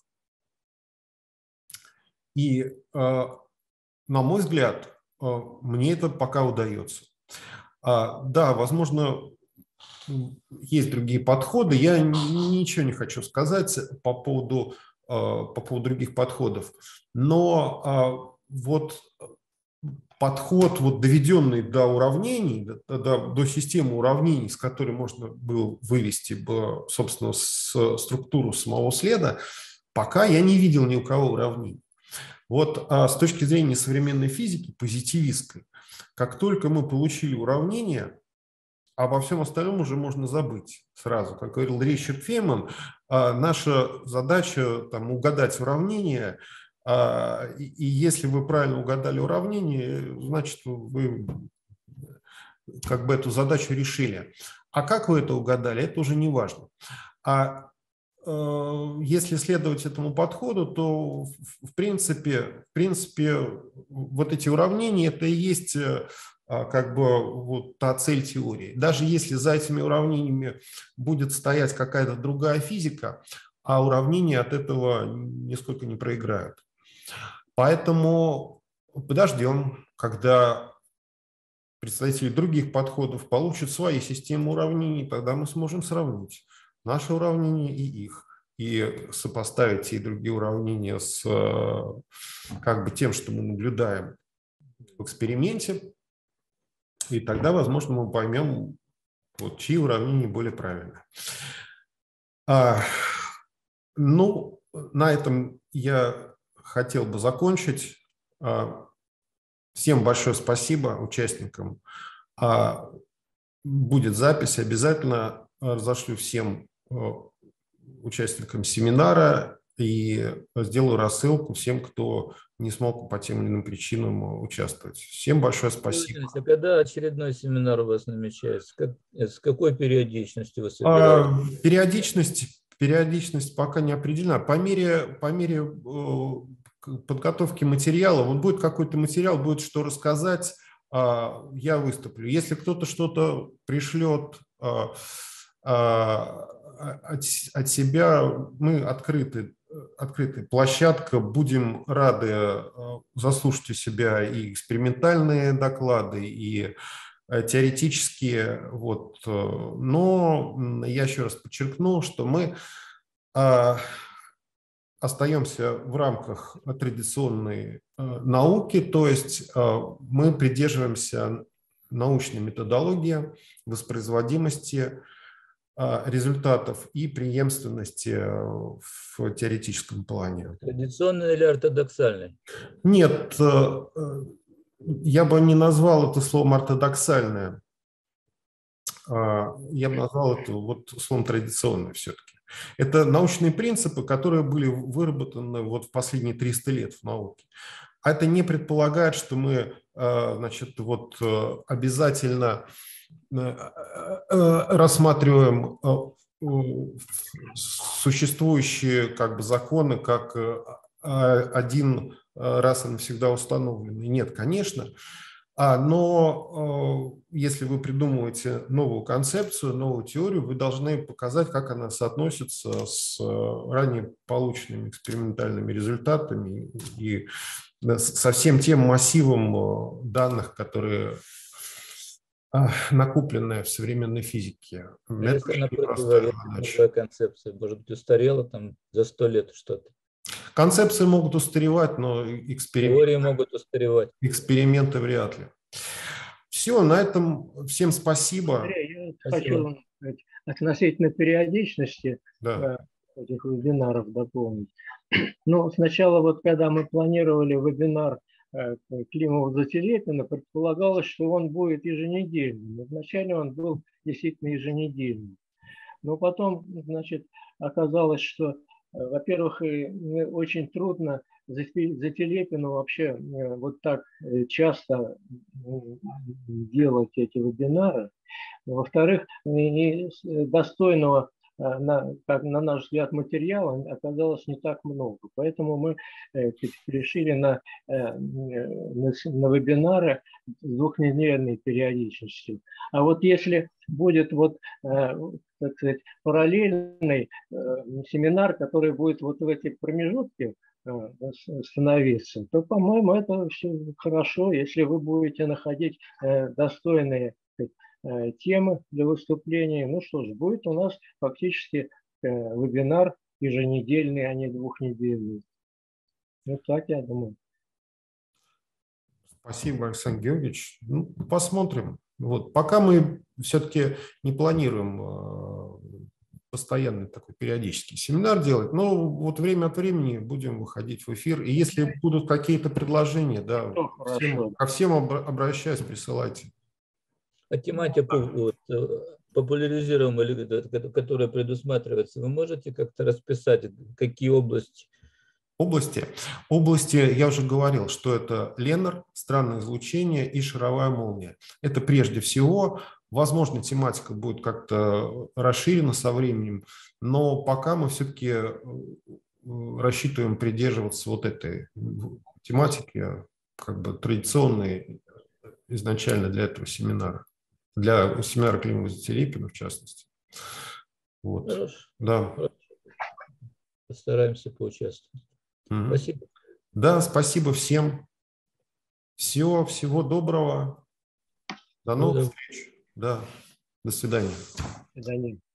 И, на мой взгляд, мне это пока удается. Да, возможно, есть другие подходы. Я ничего не хочу сказать по поводу других подходов. Но вот подход, доведенный до уравнений, до системы уравнений, с которой можно было вывести, собственно, структуру самого следа, пока я не видел ни у кого уравнений. Вот с точки зрения современной физики, позитивистской, как только мы получили уравнение, обо всем остальном уже можно забыть сразу. Как говорил Ричард Фейнман, наша задача угадать уравнение, и если вы правильно угадали уравнение, значит, вы эту задачу решили. А как вы это угадали, это уже не важно. Если следовать этому подходу, то в принципе вот эти уравнения – это и есть та цель теории. Даже если за этими уравнениями будет стоять какая-то другая физика, а уравнения от этого нисколько не проиграют. Поэтому подождем, когда представители других подходов получат свои системы уравнений, тогда мы сможем сравнить наши уравнения и их, и сопоставить те и другие уравнения с тем, что мы наблюдаем в эксперименте, и тогда, возможно, мы поймем, чьи уравнения более правильны. На этом я хотел бы закончить. Всем большое спасибо участникам. Будет запись, обязательно разошлю всем участникам семинара и сделаю рассылку всем, кто не смог по тем или иным причинам участвовать. Всем большое спасибо. А когда очередной семинар у вас намечается? С какой периодичностью вы собираетесь? Периодичность пока не определена. По мере подготовки материала, вот будет какой-то материал, будет что рассказать, я выступлю. Если кто-то что-то пришлет от себя, мы открыты. Открытая площадка, будем рады заслушать у себя и экспериментальные доклады, и теоретические. Вот. Но я еще раз подчеркну, что мы остаемся в рамках традиционной науки, то есть мы придерживаемся научной методологии, воспроизводимости результатов и преемственности в теоретическом плане. Традиционный или ортодоксальный? Нет, я бы не назвал это словом ортодоксальное. Я бы назвал это вот словом традиционное все-таки. Это научные принципы, которые были выработаны вот в последние 300 лет в науке. А это не предполагает, что мы, значит, вот обязательно рассматриваем существующие как бы законы как один раз и навсегда установленный. Нет, конечно. Но если вы придумываете новую концепцию, новую теорию, вы должны показать, как она соотносится с ранее полученными экспериментальными результатами и со всем тем массивом данных, которые накопленные в современной физике. Если она противоречит новой концепции, может быть, устарела там за 100 лет что-то. Концепции могут устаревать, но теории могут устаревать. Эксперименты вряд ли. Все, на этом всем спасибо. Андрей, я хочу относительно периодичности этих вебинаров дополнить. Ну, сначала вот когда мы планировали вебинар Климова-Зателепина, предполагалось, что он будет еженедельным. Вначале он был действительно еженедельным. Но потом, значит, оказалось, что, во-первых, очень трудно Зателепину вообще вот так часто делать эти вебинары. Во-вторых, достойного, на наш взгляд, материала оказалось не так много. Поэтому мы перешли на вебинары с двухнедельной периодичностью. А вот если будет вот, так сказать, параллельный семинар, который будет вот в эти промежутки становиться, то, по-моему, это все хорошо, если вы будете находить достойные темы для выступлений. Ну что ж, будет у нас фактически вебинар еженедельный, а не двухнедельный. Вот так я думаю. Спасибо, Александр Георгиевич. Ну, посмотрим. Вот. Пока мы все-таки не планируем постоянный такой периодический семинар делать, но вот время от времени будем выходить в эфир. И если будут какие-то предложения, да, ко всем обращаюсь, присылайте. А тематику вот, популяризируемую, которая предусматривается, вы можете как-то расписать, какие области? Области, я уже говорил, что это Леннер, странное излучение и шаровая молния. Это прежде всего. Возможно, тематика будет как-то расширена со временем, но пока мы все-таки рассчитываем придерживаться вот этой тематики, как бы традиционной изначально для этого семинара. Для семинара Климова-Зателепина, в частности. Вот. Хорошо. Да. Хорошо. Постараемся поучаствовать. Спасибо. Да, спасибо всем. Всего доброго. До новых встреч. Да. До свидания. До свидания.